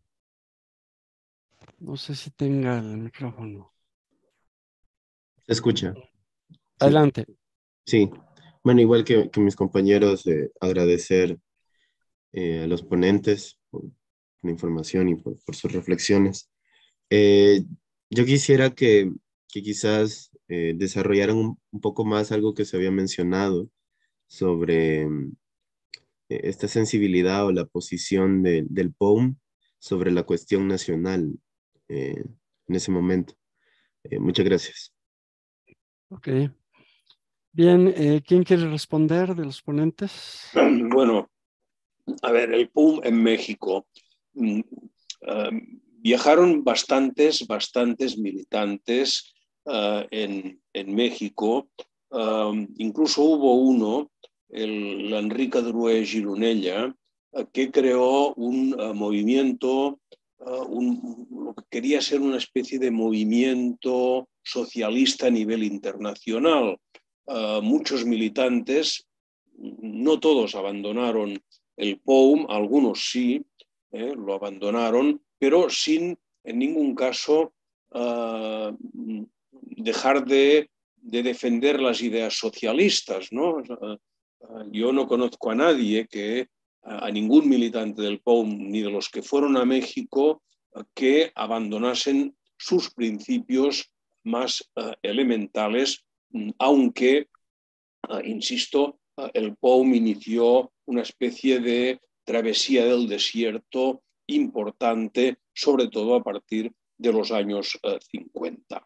No sé si tenga el micrófono. ¿Se escucha? Adelante. Sí. Sí. Bueno, igual que, que mis compañeros, eh, agradecer eh, a los ponentes por la información y por, por sus reflexiones. Eh, yo quisiera que, que quizás eh, desarrollaran un, un poco más algo que se había mencionado sobre mm, eh, esta sensibilidad o la posición de- del P O M sobre la cuestión nacional eh, en ese momento. Eh, muchas gracias. Ok. Bien, eh, ¿quién quiere responder de los ponentes? Bueno, a ver, el P U M en México. Mm, uh, viajaron bastantes, bastantes militantes uh, en, en México. Uh, incluso hubo uno, el Enrique Drouet Gironella, uh, que creó un uh, movimiento uh, un, lo que quería ser una especie de movimiento socialista a nivel internacional. Uh, muchos militantes, no todos abandonaron el P O U M, algunos sí, eh, lo abandonaron, pero sin en ningún caso uh, dejar de, de defender las ideas socialistas, ¿no? Uh, uh, yo no conozco a nadie que, uh, a ningún militante del P O U M, ni de los que fueron a México, uh, que abandonasen sus principios más uh, elementales, aunque, uh, insisto, uh, el P O U M inició una especie de travesía del desierto importante, sobre todo a partir de los años uh, cincuenta.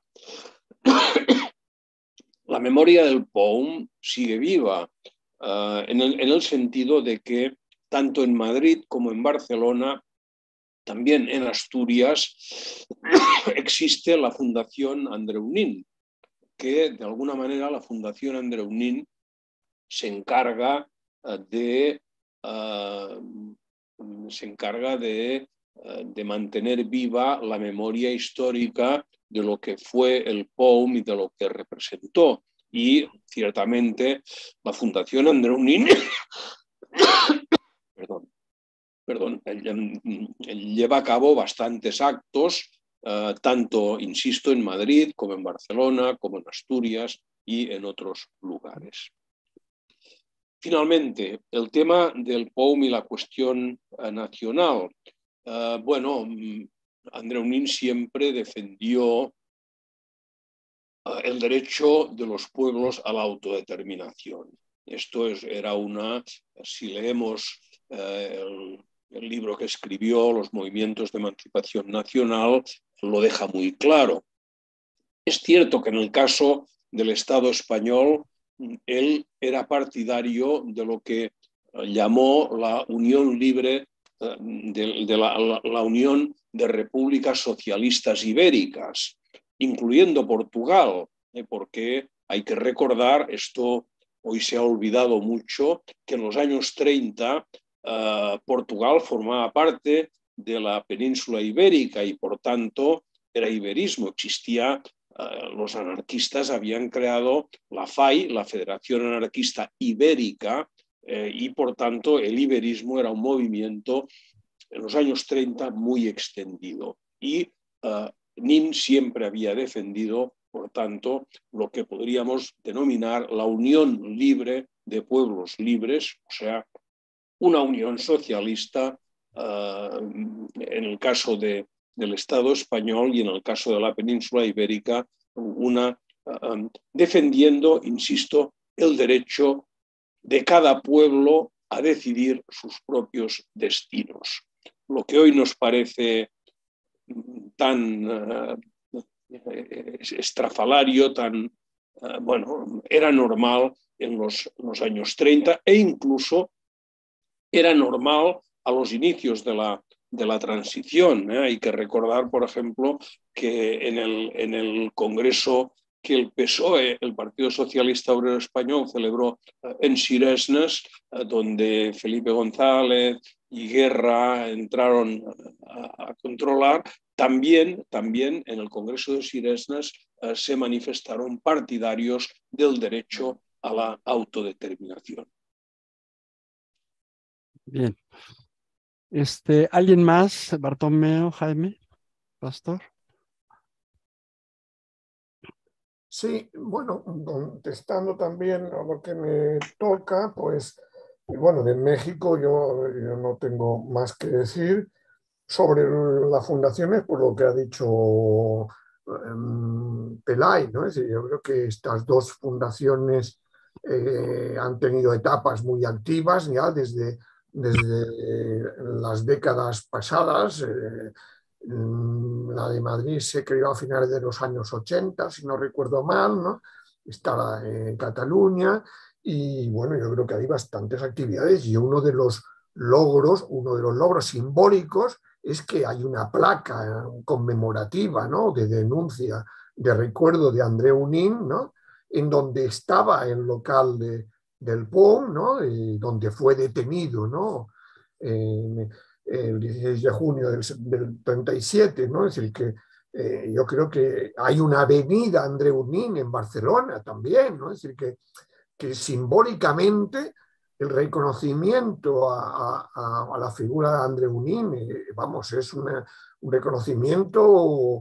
La memoria del P O U M sigue viva uh, en, el, en el sentido de que tanto en Madrid como en Barcelona, también en Asturias, existe la Fundación Andreu Nin, que de alguna manera la Fundación Andreu Nin se encarga uh, de, uh, se encarga de, uh, de mantener viva la memoria histórica de lo que fue el P O U M y de lo que representó. Y ciertamente la Fundación Andreu Nin perdón, perdón, lleva a cabo bastantes actos, uh, tanto, insisto, en Madrid como en Barcelona, como en Asturias y en otros lugares. Finalmente, el tema del P O U M y la cuestión uh, nacional. Uh, bueno, Andreu Nin siempre defendió uh, el derecho de los pueblos a la autodeterminación. Esto es, era una, si leemos uh, el, el libro que escribió, Los movimientos de emancipación nacional, lo deja muy claro. Es cierto que en el caso del Estado español, él era partidario de lo que llamó la Unión Libre, de, de la, la, la Unión de Repúblicas Socialistas Ibéricas, incluyendo Portugal, ¿eh? Porque hay que recordar, esto hoy se ha olvidado mucho, que en los años treinta uh, Portugal formaba parte de la península ibérica y por tanto era iberismo, existía. Uh, los anarquistas habían creado la F A I, la Federación Anarquista Ibérica, eh, y por tanto el iberismo era un movimiento en los años treinta muy extendido. Y uh, Nin siempre había defendido, por tanto, lo que podríamos denominar la unión libre de pueblos libres, o sea, una unión socialista uh, en el caso de del Estado español y en el caso de la península ibérica, una, um, defendiendo, insisto, el derecho de cada pueblo a decidir sus propios destinos. Lo que hoy nos parece tan uh, estrafalario, tan, uh, bueno, era normal en los, los años treinta e incluso era normal a los inicios de la de la transición. ¿eh? Hay que recordar, por ejemplo, que en el, en el Congreso que el P S O E, el Partido Socialista Obrero Español, celebró en Siresnes, donde Felipe González y Guerra entraron a, a controlar, también, también en el Congreso de Siresnes eh, se manifestaron partidarios del derecho a la autodeterminación. Bien. Este, ¿alguien más? Bartomeu, Jaime, Pastor. Sí, bueno, contestando también a lo que me toca, pues, bueno, de México yo, yo no tengo más que decir. Sobre las fundaciones, por lo que ha dicho um, Pelay, ¿no? Es decir, yo creo que estas dos fundaciones eh, han tenido etapas muy activas ya desde desde las décadas pasadas. Eh, la de Madrid se creó a finales de los años ochenta, si no recuerdo mal, ¿no? Estaba en Cataluña y bueno, yo creo que hay bastantes actividades y uno de los logros, uno de los logros simbólicos es que hay una placa conmemorativa, ¿no? De denuncia, de recuerdo de Andreu Nin, ¿no? En donde estaba el local de del P O U M, ¿no? Y donde fue detenido, ¿no? Eh, el dieciséis de junio del, del treinta y siete, ¿no? Es decir, que eh, yo creo que hay una avenida Andreu Nin en Barcelona también, ¿no? Es decir, que, que simbólicamente el reconocimiento a, a, a la figura de Andreu Nin, eh, vamos, es una, un reconocimiento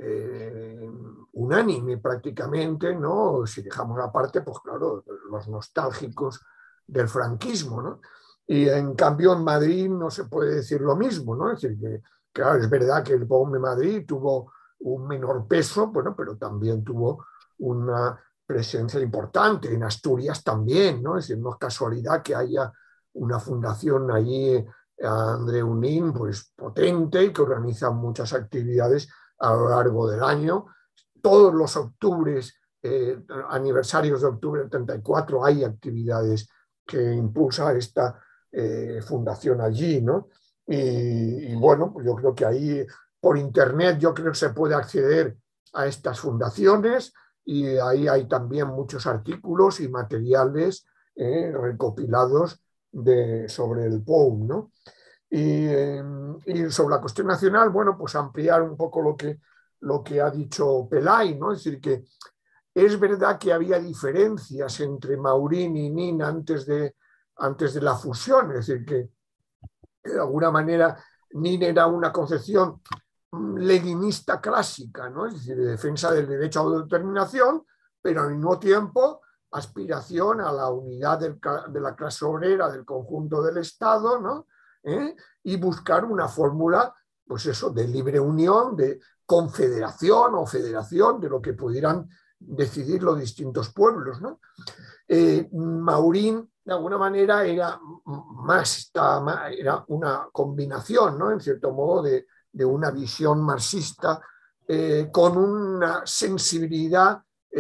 eh, unánime prácticamente, ¿no? Si dejamos aparte, pues claro, los nostálgicos del franquismo, ¿no? Y en cambio en Madrid no se puede decir lo mismo, ¿no? Es decir, que claro, es verdad que el P O M de Madrid tuvo un menor peso, bueno, pero también tuvo una presencia importante. En Asturias también, ¿no? Es decir, no es casualidad que haya una fundación allí, Andreu Nin, pues potente y que organiza muchas actividades a lo largo del año. Todos los octubres, eh, aniversarios de octubre del treinta y cuatro, hay actividades que impulsa esta eh, fundación allí, ¿no? Y, y bueno, pues yo creo que ahí por internet yo creo que se puede acceder a estas fundaciones y ahí hay también muchos artículos y materiales eh, recopilados de, sobre el P O U M, ¿no? Y, eh, y sobre la cuestión nacional, bueno, pues ampliar un poco lo que, lo que ha dicho Pelay, ¿no? Es decir, que es verdad que había diferencias entre Maurín y Nin antes de, antes de la fusión, es decir, que, que de alguna manera Nin era una concepción leninista clásica, ¿no? Es decir, de defensa del derecho a autodeterminación, pero al mismo tiempo aspiración a la unidad del, de la clase obrera del conjunto del Estado, ¿no? ¿Eh? Y buscar una fórmula, pues eso, de libre unión, de confederación o federación, de lo que pudieran decidir los distintos pueblos, ¿no? Eh, Maurín, de alguna manera, era más, era una combinación, ¿no? En cierto modo, de, de una visión marxista eh, con una sensibilidad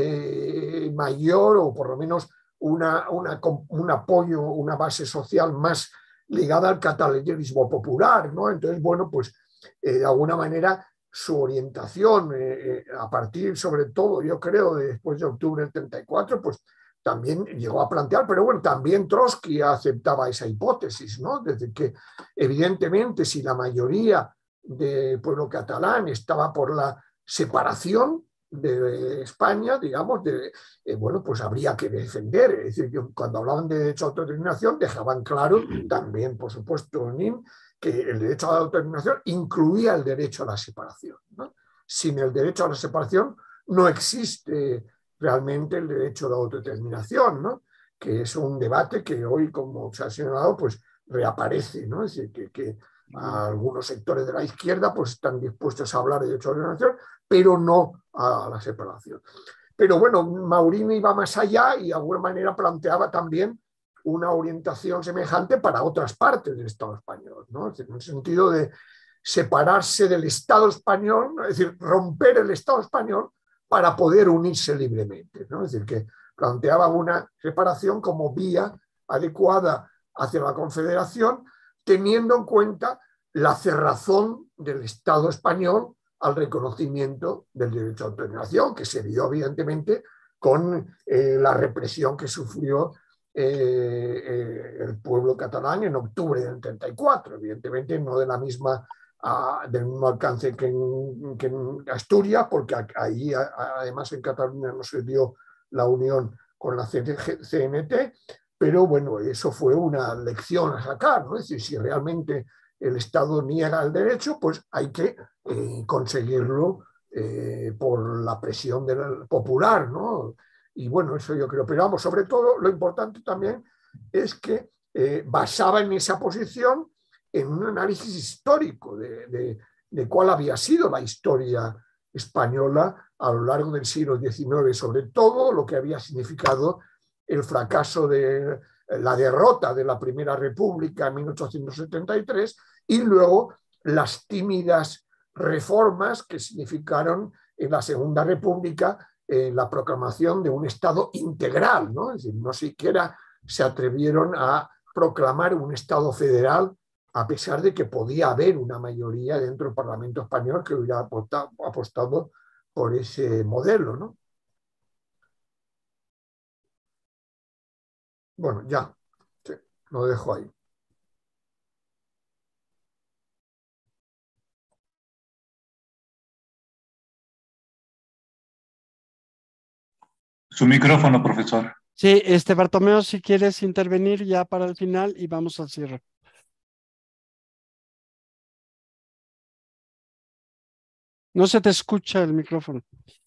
eh, mayor o por lo menos una, una, un apoyo, una base social más ligada al catalanismo popular, ¿no? Entonces, bueno, pues eh, de alguna manera su orientación eh, a partir, sobre todo, yo creo, de después de octubre del treinta y cuatro, pues también llegó a plantear, pero bueno, también Trotsky aceptaba esa hipótesis, ¿no? Desde que, evidentemente, si la mayoría del pueblo catalán estaba por la separación de España, digamos, de, eh, bueno, pues habría que defender. Es decir, que cuando hablaban de derecho a autodeterminación, dejaban claro también, por supuesto, Nin, que el derecho a la autodeterminación incluía el derecho a la separación, ¿no? Sin el derecho a la separación no existe realmente el derecho a la autodeterminación, ¿no? Que es un debate que hoy, como se ha señalado, pues reaparece, ¿no? Es decir, que, que algunos sectores de la izquierda pues están dispuestos a hablar de derecho a la autodeterminación, pero no a la separación. Pero bueno, Maurín iba más allá y de alguna manera planteaba también una orientación semejante para otras partes del Estado español, ¿no? Es decir, en el sentido de separarse del Estado español, es decir, romper el Estado español para poder unirse libremente, ¿no? Es decir, que planteaba una separación como vía adecuada hacia la Confederación, teniendo en cuenta la cerrazón del Estado español al reconocimiento del derecho a autodeterminación, que se dio evidentemente con eh, la represión que sufrió eh, eh, el pueblo catalán en octubre del treinta y cuatro, evidentemente no de la misma, uh, del mismo alcance que en, que en Asturias, porque ahí a, además en Cataluña no se dio la unión con la C N T, pero bueno, eso fue una lección a sacar, ¿no? Es decir, si realmente el Estado niega el derecho, pues hay que eh, conseguirlo eh, por la presión del popular, ¿no? Y bueno, eso yo creo. Pero vamos, sobre todo lo importante también es que eh, basaba en esa posición en un análisis histórico de, de, de cuál había sido la historia española a lo largo del siglo diecinueve, sobre todo lo que había significado el fracaso de la derrota de la Primera República en mil ochocientos setenta y tres y luego las tímidas reformas que significaron en la Segunda República eh, la proclamación de un Estado integral, ¿no? Es decir, no siquiera se atrevieron a proclamar un Estado federal a pesar de que podía haber una mayoría dentro del Parlamento español que hubiera apostado, apostado por ese modelo, ¿no? Bueno, ya, sí, lo dejo ahí. Su micrófono, profesor. Sí, este Bartomeo, si quieres intervenir ya para el final y vamos al cierre. No se te escucha el micrófono.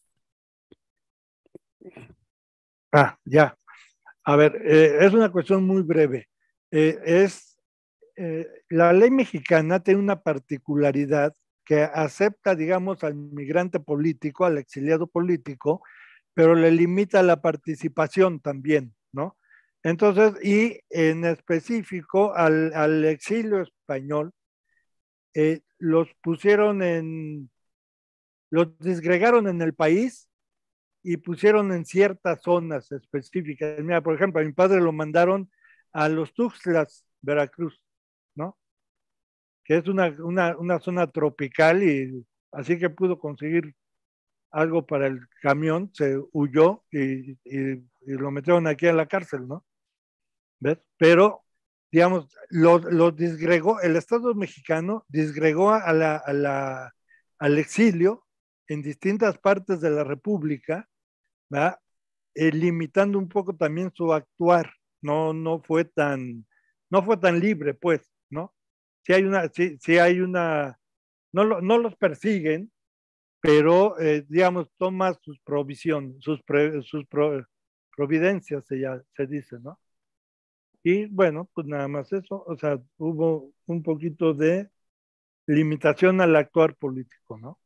Ah, ya. A ver, eh, es una cuestión muy breve. Eh, es eh, la ley mexicana tiene una particularidad que acepta, digamos, al migrante político, al exiliado político, pero le limita la participación también, ¿no? Entonces, y en específico al, al exilio español, eh, los pusieron en, los disgregaron en el país y pusieron en ciertas zonas específicas. Mira, por ejemplo, a mi padre lo mandaron a los Tuxtlas, Veracruz, ¿no? Que es una, una, una zona tropical y así que pudo conseguir algo para el camión, se huyó y, y, y lo metieron aquí a la cárcel, ¿no? ¿Ves? Pero, digamos, los lo disgregó, el Estado mexicano disgregó a la, a la, al exilio en distintas partes de la República, ¿verdad? Eh, limitando un poco también su actuar, no, no fue tan, no fue tan libre, pues, ¿no? Sí hay una, sí, sí hay una, no, lo, no los persiguen, pero, eh, digamos, toma sus provisiones, sus, pre, sus pro, providencias, se, ya, se dice, ¿no? Y bueno, pues nada más eso, o sea, hubo un poquito de limitación al actuar político, ¿no?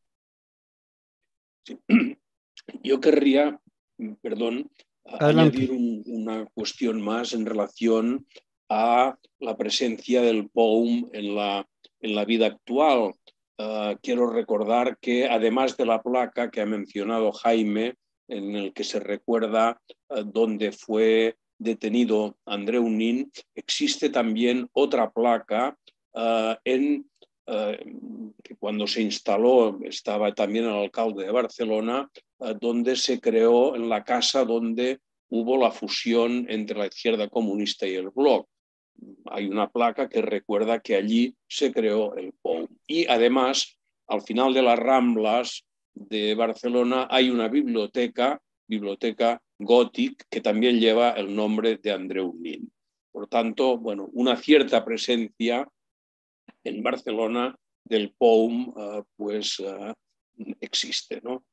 Sí. Yo querría, perdón, Adelante. añadir un, una cuestión más en relación a la presencia del P O U M en la, en la vida actual. Uh, quiero recordar que además de la placa que ha mencionado Jaime, en el que se recuerda uh, dónde fue detenido Andreu Nin, existe también otra placa uh, en uh, que cuando se instaló estaba también el alcalde de Barcelona, uh, donde se creó en la casa donde hubo la fusión entre la izquierda comunista y el Bloc. Hay una placa que recuerda que allí se creó el P O U M. Y además, al final de las Ramblas de Barcelona hay una biblioteca, biblioteca Gothic, que también lleva el nombre de Andreu Nin. Por tanto, bueno, una cierta presencia en Barcelona del P O U M uh, pues uh, existe, ¿no?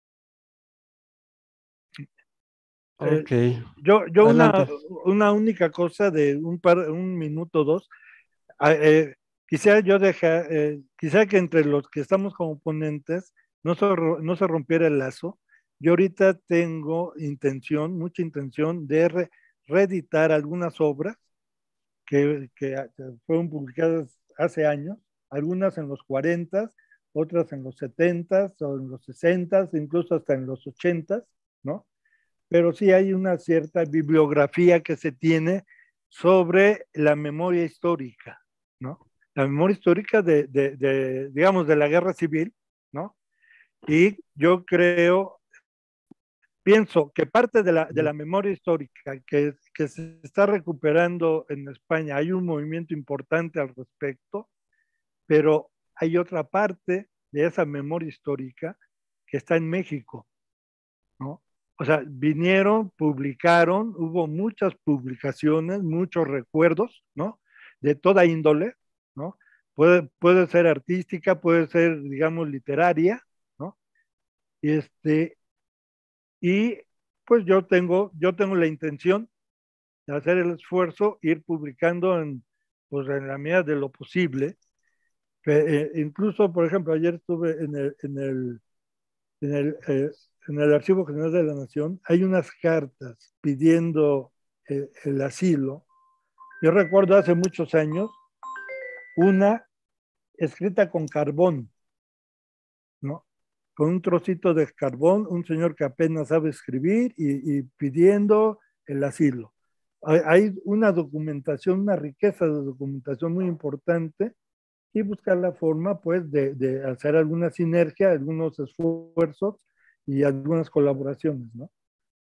Okay. Eh, yo yo una, Adelante. una única cosa de un par, un minuto, dos, eh, quisiera yo dejar, eh, quisiera que entre los que estamos como ponentes no se, no se rompiera el lazo. Yo ahorita tengo intención, mucha intención de re, reeditar algunas obras que, que, que fueron publicadas hace años, algunas en los cuarenta, otras en los setenta o en los sesenta, incluso hasta en los ochenta, ¿no? Pero sí hay una cierta bibliografía que se tiene sobre la memoria histórica, ¿no? La memoria histórica de, de, de, digamos, de la guerra civil, ¿no? Y yo creo, pienso que parte de la, de la memoria histórica que, que se está recuperando en España, hay un movimiento importante al respecto, pero hay otra parte de esa memoria histórica que está en México, ¿no? O sea, vinieron, publicaron, hubo muchas publicaciones, muchos recuerdos, ¿no? De toda índole, ¿no? Puede, puede ser artística, puede ser, digamos, literaria, ¿no? Y, este, y pues yo tengo, yo tengo la intención de hacer el esfuerzo, ir publicando en, pues en la medida de lo posible. Eh, incluso, por ejemplo, ayer estuve en el, en el, en el eh, en el Archivo General de la Nación, hay unas cartas pidiendo eh, el asilo. Yo recuerdo hace muchos años una escrita con carbón, ¿no? Con un trocito de carbón, un señor que apenas sabe escribir y, y pidiendo el asilo. Hay, hay una documentación, una riqueza de documentación muy importante y buscar la forma, pues, de, de hacer alguna sinergia, algunos esfuerzos y algunas colaboraciones, ¿no?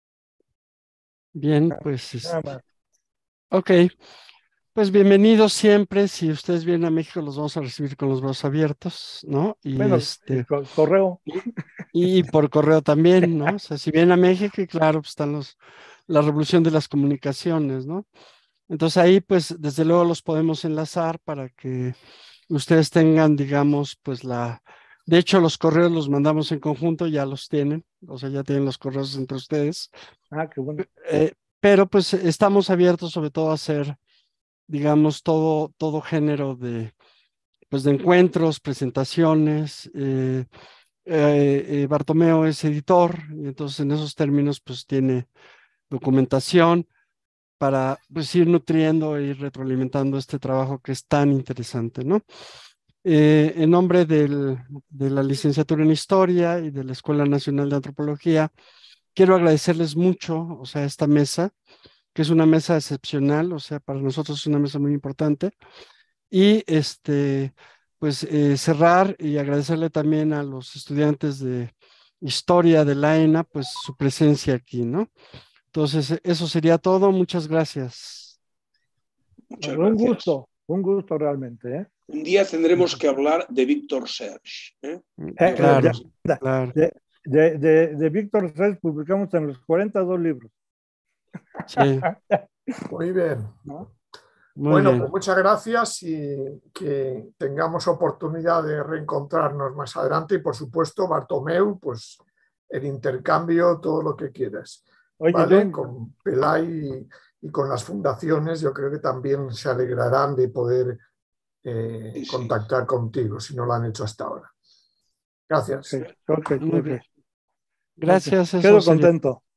Bien, pues, Nada este, más. ok, pues bienvenidos siempre. Si ustedes vienen a México, los vamos a recibir con los brazos abiertos, ¿no? Y Bueno, este, co- correo. Y por correo también, ¿no? O sea, si vienen a México, y claro, pues están los, la revolución de las comunicaciones, ¿no? Entonces ahí, pues, desde luego los podemos enlazar para que ustedes tengan, digamos, pues la... De hecho, los correos los mandamos en conjunto, ya los tienen, o sea, ya tienen los correos entre ustedes. Ah, qué bueno. Eh, pero pues estamos abiertos sobre todo a hacer, digamos, todo, todo género de, pues, de encuentros, presentaciones. Eh, eh, eh, Bartomeo es editor, y entonces en esos términos, pues tiene documentación para, pues, ir nutriendo y retroalimentando este trabajo que es tan interesante, ¿no? Eh, en nombre del, de la licenciatura en Historia y de la Escuela Nacional de Antropología, quiero agradecerles mucho, o sea, esta mesa, que es una mesa excepcional, o sea, para nosotros es una mesa muy importante, y este, pues eh, cerrar y agradecerle también a los estudiantes de Historia de la ENA, pues su presencia aquí, ¿no? Entonces, eso sería todo. Muchas gracias. Muchas Un gracias. gusto, un gusto realmente. ¿eh? Un día tendremos que hablar de Víctor Serge. ¿eh? Eh, Claro, ya, claro. De, de, de, de Víctor Serge publicamos en los cuarenta y dos libros. Sí, Muy bien. ¿no? muy Bueno, bien. pues muchas gracias y que tengamos oportunidad de reencontrarnos más adelante y por supuesto, Bartomeu, pues el intercambio, todo lo que quieras. Oye, ¿Vale? John, Con Pelay y, y con las fundaciones yo creo que también se alegrarán de poder eh, Sí, sí. contactar contigo si no lo han hecho hasta ahora. Gracias. ok, ok, Muy ok. bien. Gracias. Ok. Eso Quedo sería. contento.